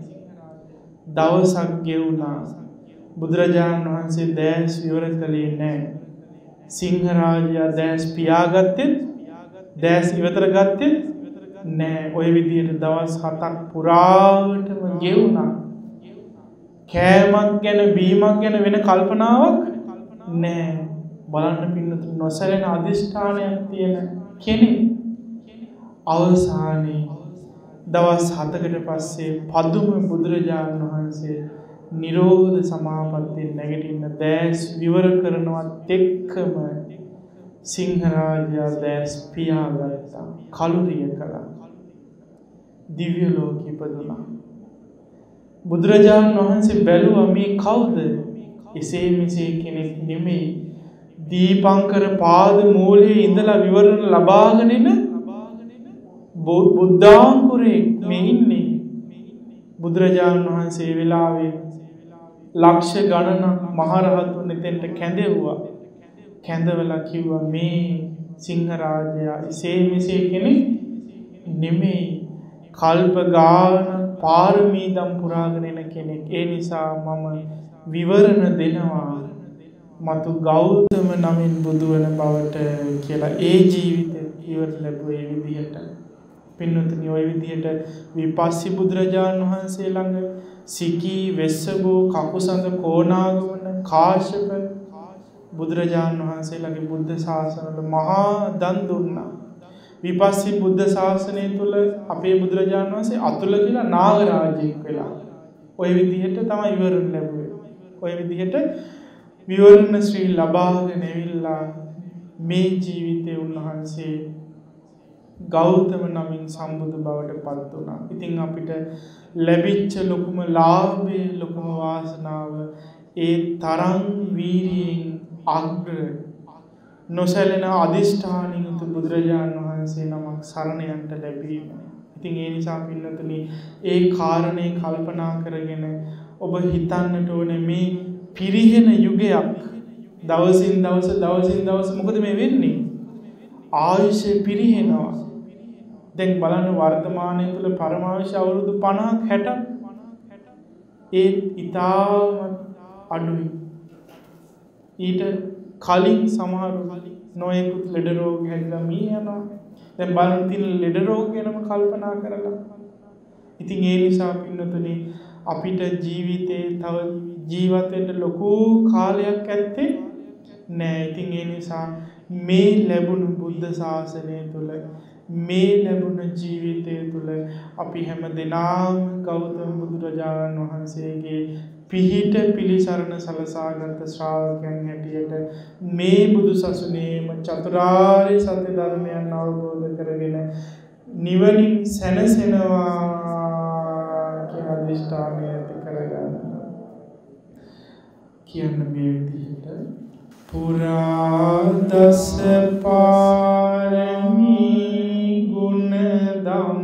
දවසක් ගෙවුණා. බුදුරජාණන් වහන්සේ දැස් විවර කළේ නැහැ. සිංහරාජයා දැස් පියාගත්තේ, දැස් ඉවතර ගත්තේ නැහැ. ওই විදිහට දවස් හතක් පුරාවටම ගෙවුණා. කෑමක් ගැන, බීමක් ගැන වෙන කල්පනාවක් නැහැ. බලන්න පින්නතුන්, නොසැලෙන අදිෂ්ඨානයක් තියෙන කෙනෙක්. අවසානයේ දවස් හතකට පස්සේ පදුම බුදුරජාණන් වහන්සේ නිරෝධ සමාපත්තියෙන් නැගිටින්න දැස් විවර කරනවත් එක්කම සිංහරාජයා දැස් පියාගත්තා. කලුරිය කළා. දිව්‍ය ලෝකෙ ඉපදුණා. බුදුරජාණන් වහන්සේ බැලුවා මේ කවුද? එසේ මෙසේ කෙනෙක් නෙමෙයි. දීපංකර පාද මූලයේ ඉඳලා විවරණ ලබාගෙන එන බුද්ධාංකුරේ මේ ඉන්නේ. බුදුරජාණන් වහන්සේ වෙලාවේ ලක්ෂ ගණනක් මහරහතුන් එතෙන්ට කැඳෙව්වා. කැඳවලා කිව්වා මේ සිංහරාජයා එසේ මෙසේ කෙනෙක් නෙමෙයි. කල්ප ගාන පාරමී දම් පුරාගෙන එන කෙනෙක්. ඒ නිසා මම විවරණ දෙනවා. මතු ගෞතම නමින් බුදු වෙන බවට කියලා ඒ ජීවිතේ ඉවර ලැබුවේ ඒ විදිහට. පින්නතුනි ඔය විදිහට විපස්සී බුදුරජාණන් වහන්සේ ළඟ සිකී වෙස්සබෝ කකුසඳ කෝණාගමන කාශ්‍යප බුදුරජාණන් වහන්සේලාගේ බුද්ධ ශාසනවල මහා දන් දුන්නා. විපස්සී බුද්ධ ශාසනය තුල අපේ බුදුරජාණන් වහන්සේ අතුල කියලා නාගරාජයෙක් වෙලා ඔය විදිහට තමයි විවරණ ලැබුවේ. ඔය විදිහට විවරණ ශ්‍රී ලබාගෙන ඇවිල්ලා මේ ජීවිතේ උන්වහන්සේ ගෞතම නමින් සම්බුදු බවට පත් වුණා. ඉතින් අපිට ලැබිච්ච ලොකුම ලාභේ ලොකුම වාසනාව ඒ තරම් වීරියෙන් අග්‍ර නොසැලෙන අදිෂ්ඨානින් යුතු බුදුරජාණන් වහන්සේ නමක් සරණ යන්න ලැබීම. ඉතින් ඒ නිසා පින්නතුනි ඒ කාරණේ කල්පනා කරගෙන ඔබ හිතන්නට ඕනේ මේ පිරිහෙන යුගයක් දවසින් දවස දවසින් දවස මොකද මේ වෙන්නේ? ආයුෂය පිරිහෙනවා. දැන් බලන්න වර්තමානයේ තුල පරමාවශ අවුරුදු පනහක් හැටක් ඒ ඉතාම අඩුයි. ඊට කලින් සමහරු නොයෙකුත් ලෙඩ රෝග හැදලා මිය යනවා. දැන් බලන්න තියෙන ලෙඩ රෝග ගැනම කල්පනා කරලා. ඉතින් ඒ නිසා පින්නතුනි අපිට ජීවිතේ තව ජීවත් වෙන්න ලොකු කාලයක් ඇත්තේ නෑ. ඉතින් ඒ නිසා මේ ලැබුණු බුද්ධ ශාසනය තුල මේ ලැබුණ ජීවිතය තුළ අපි හැම දෙනාම ගෞතම බුදුරජාණන් වහන්සේගේ පිහිට පිළිසරණ සලසාගත් ශ්‍රාවකයන් හැටියට මේ බුදු සසුනේම චතුරාර්ය සත්‍ය ධර්මයන් අවබෝධ කරගෙන නිවනින් සැනසෙනවා කියන අදිෂ්ඨානය ඇති කරගන්න. කියන්න මේ විදිහට පුරා දස පාරමී ගුණ දම්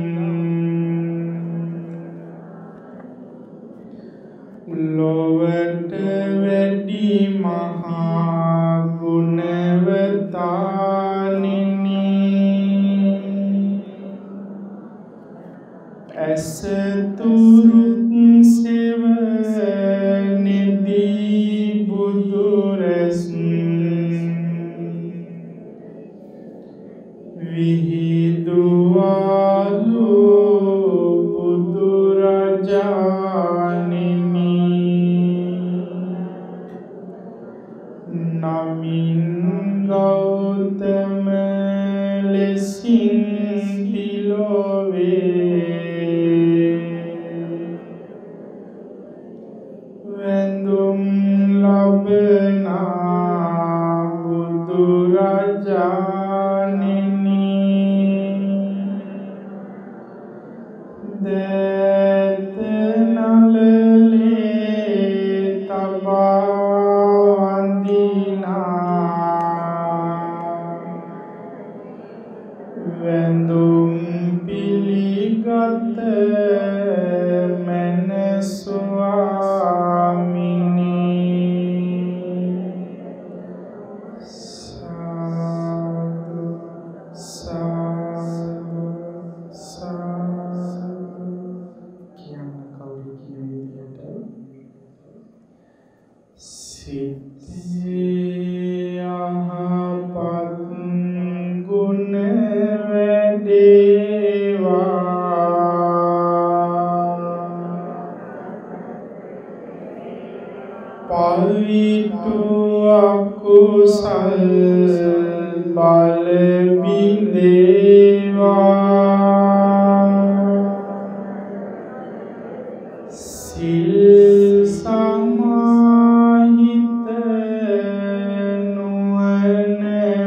ලොවට වැඩි මහා ගුණවතානිනි ඇසතුරුත් සෙව නිදී බුදුරැස් විහිදුවාලු බුදුරජාණෙනි නමින් ගෞතම ලෙසින් දිලොවේ වැඳුම් ලබනා බුදුරජාණෙනි දේත නලලේ තබා වඳිනා වැඳුම් පිළිගත මැන ස්වාමිනි සාදු සාදු සාදු කියන කවුරු කියන විදිහට සිතේ අහපත් ගුණ වැඩේවා පවිතු අකුසල් බල බිඳේවා සිල් සමාහිත නුවණ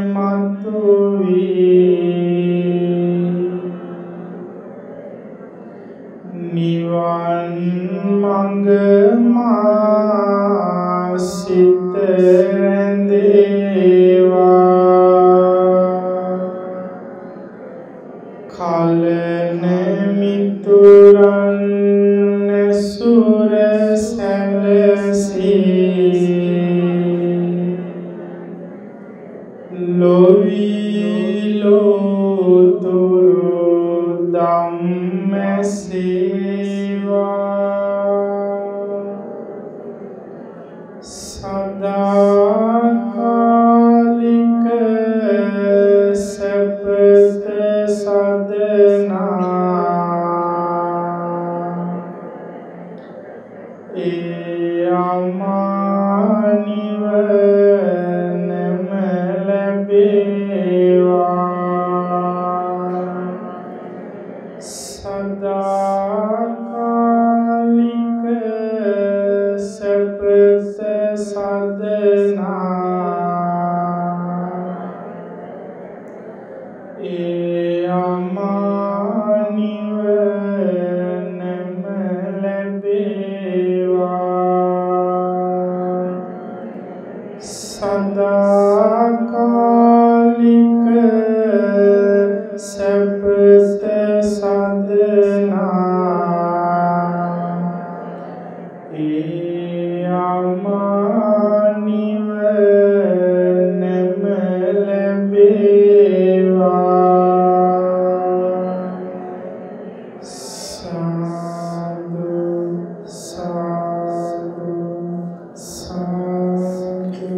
මතුවේ නිවන් මඟ මා සිත රැඳේවා කලන මිතුරන් සුර සැලසී ලොවි ලෝතුරු ධම්මසේවා සදා නිවනම ලැබේවා සදාකාලික සපත සදනා ඒ අමා නිවනම ලැබේවා සදාකාලික සපත සදනා ඒ අමා නිවනම ලැබේවා සාදු සාදු සාදු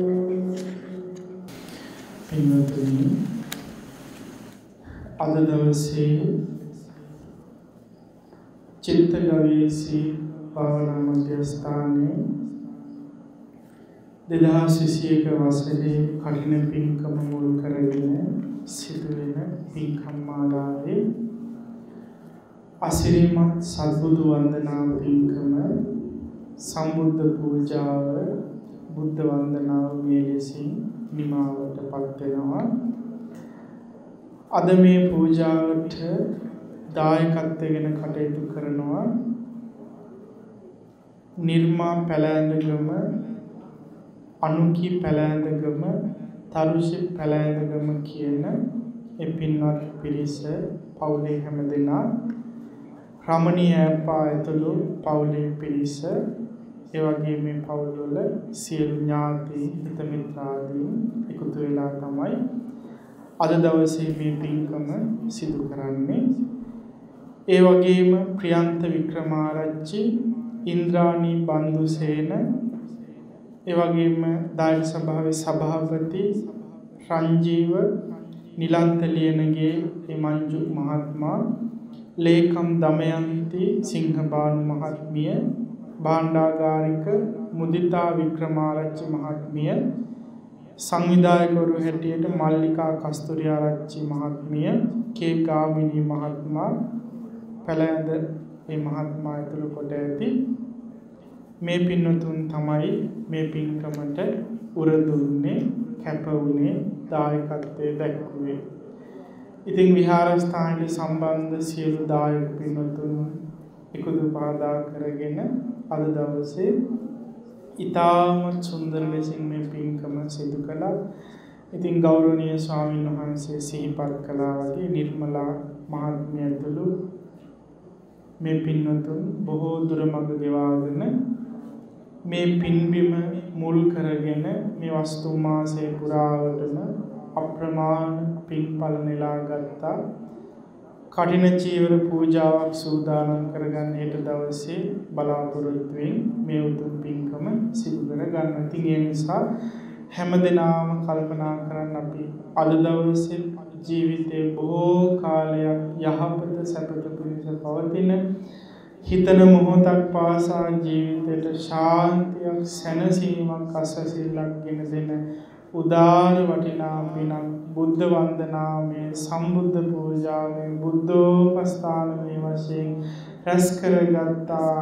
පින්වතුනි අද දවසේ චිත්ත ගවේෂී භාවනා මධ්‍යස්ථානයේ දෙදහස් විසිඑක වසරේ කඨින පින්කම මුල් කරගෙන සිදුවෙන පින්කම් මාලාවේ අසිරිමත් සත්බුදු වන්දනා පින්කම සම්බුද්ධ පූජාව බුද්ධ වන්දනාව මේ ලෙසින් නිමාවට පත් වෙනවා. අද මේ පූජාවට දායකත්වයෙන් කටයුතු කරනවා නිර්මා පැලැන්දගම අනුකි පැලැන්දගම තරුෂි පැලැන්දගම කියන ඒ පින්වත් පිරිස පවුලේ හැමදෙනා රමණීය අප්පා ඇතුළු පවුලේ පිරිස ඒ වගේ මේ පවුල්වල සියලු ඥාති හිත මිත්‍රාදීන් එකතු වෙලා තමයි අද දවසේ මේ පින්කම සිදු කරන්නේ. ඒ වගේම ප්‍රියන්ත වික්‍රමාරච්චි ඉන්ද්‍රාණී බන්දුසේන ඒ වගේම දායක සභාවේ සභාපති රංජීව නිලන්ත ලියනගේ මංජු මහත්මයා ලේකම් දමයන්ති සිංහබානු මහත්මිය භාණ්ඩාගාරික මුදිතා වික්‍රමාරච්චි මහත්මිය සංවිධායකවරු හැටියට මල්ලිකා කස්තුරිආරච්චි මහත්මිය කේ ගාමිණී මහත්මයා පැලැන්ද මේ මහත්මයා ඇතුළු කොට ඇති මේ පින්වතුන් තමයි මේ පින්කමට උරදුන්නේ කැප වුණේ දායකත්වයේ දැක්වුවේ. ඉතින් විහාරස්ථානයේ සම්බන්ධ සියලු දායක පින්වතුන් එකතු පාදා කරගෙන අද දවසේ ඉතාමත් සුන්දර ලෙසින් මේ පින්කම සිදු කළා. ඉතින් ගෞරවනීය ස්වාමීන් වහන්සේ සිහිපත් කළා වගේ නිර්මලා මහත්මිය ඇතුළු මේ පින්වතුන් බොහෝ දුර මඟ ගෙවාගෙන මේ පින්බිම මුල් කරගෙන මේ වස්තු මාසයේ පුරාවටම අප්‍රමාණ පින්ඵල නෙලා ගත්තා. කඨින චීවර පූජාවක් සූදානම් කරගන්න හෙට දවසේ බලාපොරොත්තු වෙමින් මේ උතුම් පින්කම සිදු කර ගන්න. ඉතින් ඒ නිසා හැමදෙනාම කල්පනා කරන්න අපි අද දවසේ ජීවිතේ බොහෝ කාලයක් යහපත සැපත පිණිස පවතින හිතන මොහොතක් පාසා ජීවිතයට ශාන්තියක් සැනසීමක් අසසිල්ලක් ගෙන දෙන උදාර වටිනා පිනක් බුද්ධ වන්දනාවේ සම්බුද්ධ පූජාවේ බුද්ධෝපස්ථානයේ වශයෙන් රැස් කරගත්තා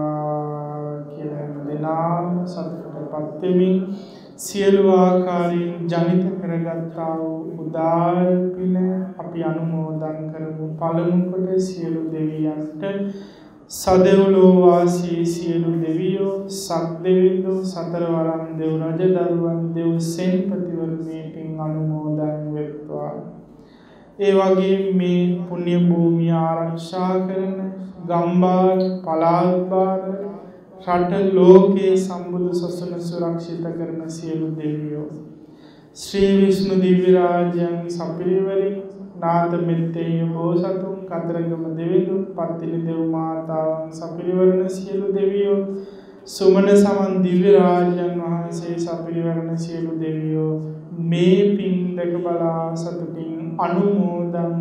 කියලා දෙනාම සතුටටපත් වෙමින් සියලු ආකාරයෙන් ජනිත කරගත්තා වූ උදාර පින අපි අනුමෝදන් කරමු. පළමු කොට සියලු දෙවියන්ට සදෙව්ලෝ වාසී සියලු දෙවියෝ සක්දෙවිඳු සතරවරම් දෙව් රජ දරුවන් දෙව් සෙන්පතිවරු මේ පින් අනුමෝදන් වෙත්වා. ඒ වගේ මේ පුණ්‍ය භූමිය ආරක්ෂා කරන ගම්බාර පළාත්බාර රට ලෝකේ සම්බුදු සසුන සුරක්ෂිත කරන සියලු දෙවියෝ ශ්‍රී විෂ්ණු දිව්‍ය රාජ්‍යං සපිරිවරින් නාථ මෙත්තේය බෝසතුන් කතරගම දෙවිඳුන් පත්තිලි දෙව් මාතාවන් සපිරිවරණ සියලු දෙවියෝ සුමන සමන් දිව්‍ය රාජ්‍යන් වහන්සේ සපිරිවරණ සියලු දෙවියෝ මේ පින් දැක බලා සතුටින් අනුමෝදන්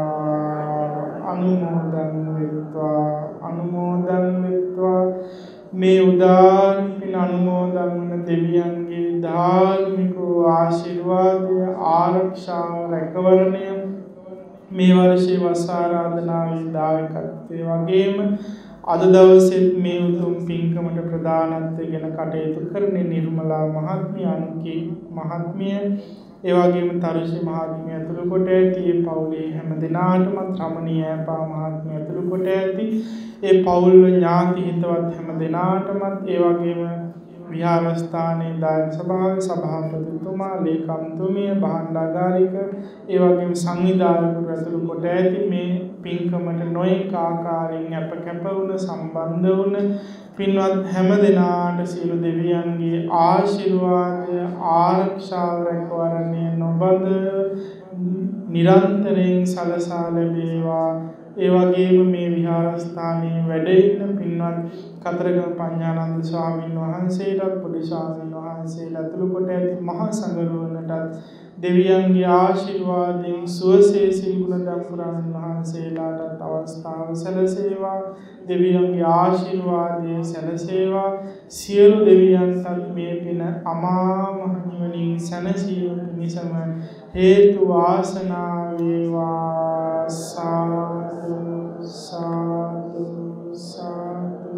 වෙත්වා අනුමෝදන් වෙත්වා අනුමෝදන් වෙත්වා මේ උදාර පින් අනුමෝදන් වන දෙවියන්ගේ ධාර්මික ආශිර්වාදය ආරක්ෂාව රැකවරණය මේ වර්ෂයේ වස් ආරාධනාවේ දායකත්වයේ වගේම අද දවසේ මේ උතුම් පින්කමට ප්‍රදානත්වයෙන් කටයුතු කරන නිර්මලා මහත්මියන්ගේ මහත්මිය ඒ වගේම තරුෂි මහත්මිය ඇතුළු කොට ඇති පවුලේ හැම දෙනාටම රමණීය අපා මහත්මිය ඇතුළු කොට ඇති ඒ පවුල් ඥාති හිතවත් හැම දෙනාටම ඒ වගේම විහාරස්ථානයේ දායක සභාවේ සභාපතිතුමා ලේකම්තුමිය භාණ්ඩාගාරික ඒ වගේම සංවිධායකවරු ඇතුළු කොට ඇති මේ පින්කමට නොයෙක් ආකාරයෙන් අප කැප වුණ සම්බන්ධ වුණ පින්වත් හැම දෙනාට සියලු දෙවියන්ගේ ආශිර්වාදය ආරක්ෂාව රැකවරණය නොබඳ නිරන්තරයෙන් සලසා ලැබේවා. ඒ වගේම මේ විහාරස්ථානයේ වැඩ ඉන්න පින්වත් කතරගම පඤ්ඤානන්ද ස්වාමීන් වහන්සේටත් පොඩි ස්වාමීන් වහන්සේලා ඇතුළු කොට ඇති මහා සංඝරත්නයටත් දෙවියන්ගේ ආශිර්වාදයෙන් සුවසේ සිල්ගුණ දම්පුරන් වහන්සේලාටත් අවස්ථාව සැලසේවා. දෙවියන්ගේ ආශිර්වාදයේ සැලසේවා. සියලු දෙවියන්ටත් මේ පින අමා මහ නිවනින් සැනසීම පිණිසම හේතු වාසනා වේවා. සාදු සාදු සාදු.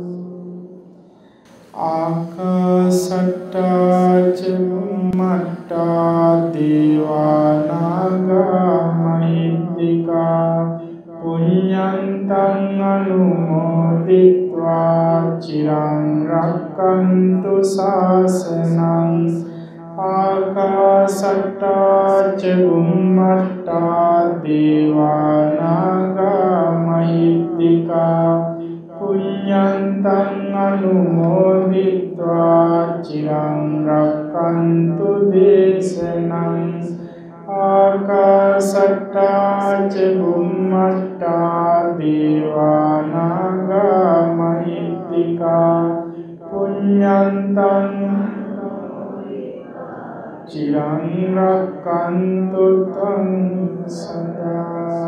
ආකාසට්ටා චුම්මට්ටා දේවානාගා මහිද්దికා පුඤ්ඤන්තං අනුමෝදිत्वा චිරං රක්ඛන්තු ශාසනං. ආකාසට්ටා චුම්මට්ටා දේවානාගා මහිද්దికා පුඤ්ඤන්තං අනුමෝදිत्वा චිරං රක්ඛන්තු දේශනං. ආකාසට්ටා චුම්මට්ටා දේවානාගා මහිද්దికා පුඤ්ඤන්තං චිරං රක්ඛන්තු ත්වං සදා.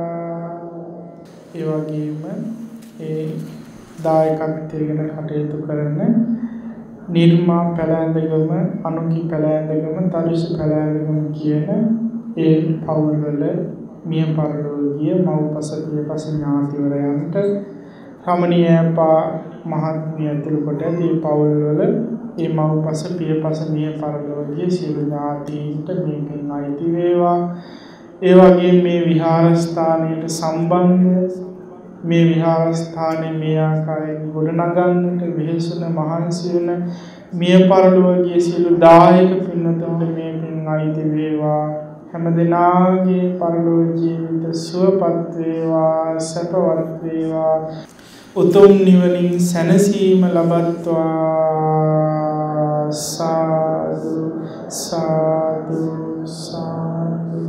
ඒ වගේම ඒ දායකත්වයෙන් කටයුතු කරන නිර්මා පැලැන්දගම අනුකි පැලැන්දගම තරුෂ පැලැන්දගම කියන ඒ පවුල්වල මිය පරලෝකීය මව්පස පියපස ඥාතිවරයන්ට රමණීය අපා මහත්මිය ඇතුළු කොට ඒ පවුල්වල ඒ මව්පස පියපස මිය පරලෝකීය සියලු ඥාතීන්ට මේකෙන් අයිති වේවා. ඒ වගේම මේ විහාරස්ථානයට සම්බන්ධ මේ විහාරස්ථානයේ මේ ආකාරයෙන් ගොඩනගන්නට වෙහෙසුන මහන්සි වෙන මිය පරලෝකීය සියලු දායක පින්වතුන්ට මේ පින් අයිති වේවා. හැම දිනාගේ පරලෝක ජීවිත සුවපත් වේවා සැපවත් වේවා. උතුම් නිවනින් සැනසීම ලබත්වා. සාදු සාදු සාදු.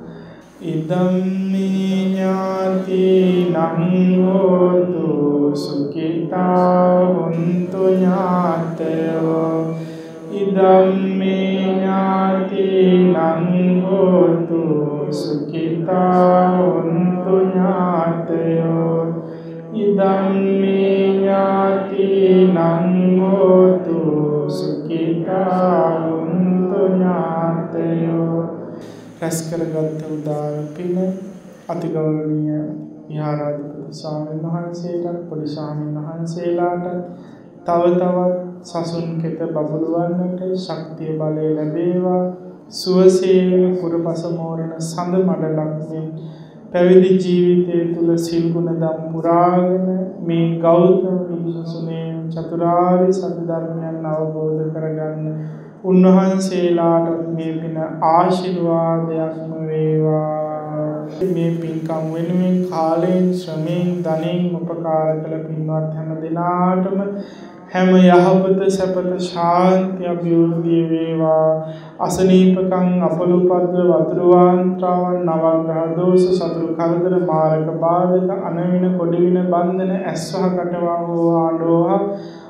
ඉදම්මේ ඥාතිනං හෝතු සුඛිතා හොන්තු ඥාතයෝ. ඉදම්මේ ඥාතිනං හෝතු සුඛිතා හොන්තු ඥාතයෝ. ඉදම්මේ ඥාතිනං හෝතු සුඛිතා හොන්තු ඥාතයෝ. රැස් කරගත් උදාර පින අතිගෞරවනීය විහාරාධිපති ස්වාමීන් වහන්සේටත් පොඩි ස්වාමීන් වහන්සේලාට තව තවත් සසුන් කෙත බබළුවන්නට ශක්තිය බලය ලැබේවා. සුවසේ පුරපස මෝරණ සඳ මඩලක් මෙන් පැවිදි ජීවිතය තුළ සිල් ගුණ දම් පුරාගෙන මේ ගෞතම විසුසුනේ චතුරාර්ය සත්‍ය ධර්මයන් අවබෝධ කරගන්න උන්වහන්සේලාට මේ පින ආශිර්වාදයක්ම වේවා. මේ පින්කම් වෙනුවෙන් කාලයෙන් ශ්‍රමයෙන් ධනෙන් උපකාර කළ පින්වත් හැම දිනාටම හැම යහපත සැපත ශාන්ති අභිවෘද්ධිය වේවා. අසනීපකම් අපලුපද්‍ර වතුරුවාන්ත්‍රාවන් නවග්‍රහ දෝෂ සතුරු කරදර මාරක බාධක අනවින කොඩිවින බන්ධන ඇස්වහ කටවා හෝ ආඩෝහ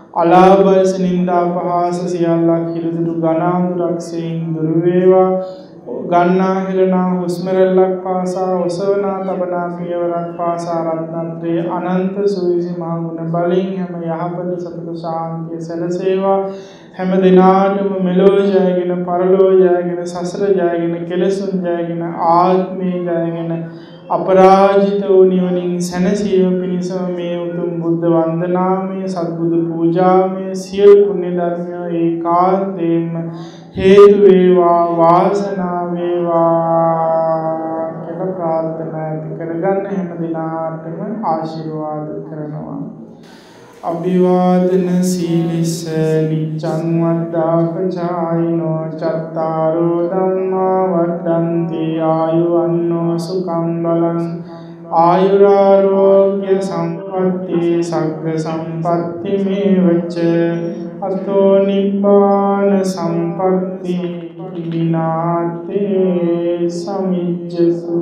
අලාභයස නින්දා පහස සියල්ලක් හිරිදුරු ගනාඳුරක්ෂයෙන් දුරු වේවා. ගන්නා හෙළනා හුස්ම රැල්ලක් පාසා ඔසවනා තබනා පියවරක් පාසා රත්නත්‍රයේ අනන්ත සුවිසි මහ ගුණ බලෙන් හැම යහපත සතුට ශාන්තිය සැලසේවා. හැම දිනාටම මෙලෝ ජයගෙන පරලෝ ජයගෙන සසර ජයගෙන කෙලෙසුන් ජයගෙන ආත්මේ ජයගෙන අපරාජිත වූ නිවනින් සැනසීම පිණිසම මේ උතුම් බුද්ධ වන්දනාමය සත්බුදු පූජාමය සියලු පුණ්‍ය ධර්මය ඒකාන්තයෙන්ම හේතු වේවා වාසනාව වේවා කියලා ප්‍රාර්ථනා කරගන්න හැම දිනාටම ආශිර්වාද කරනවා. අභිවාදන සීලිස නිච්ඡං වද්දාපචායිනෝ චත්තාරෝ ධම්මා වඩ්ඩන්ති ආයුවන්නෝ සුඛං බලං ආයුරාෝග්‍ය සම්පatti සග්ග සම්පatti මේවච අතෝ නිබ්බාන සම්පatti විනාතේ සමිජ්ජසු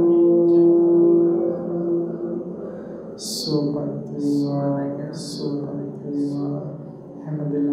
සුපත්ති සුපත්ති හැමදෙනා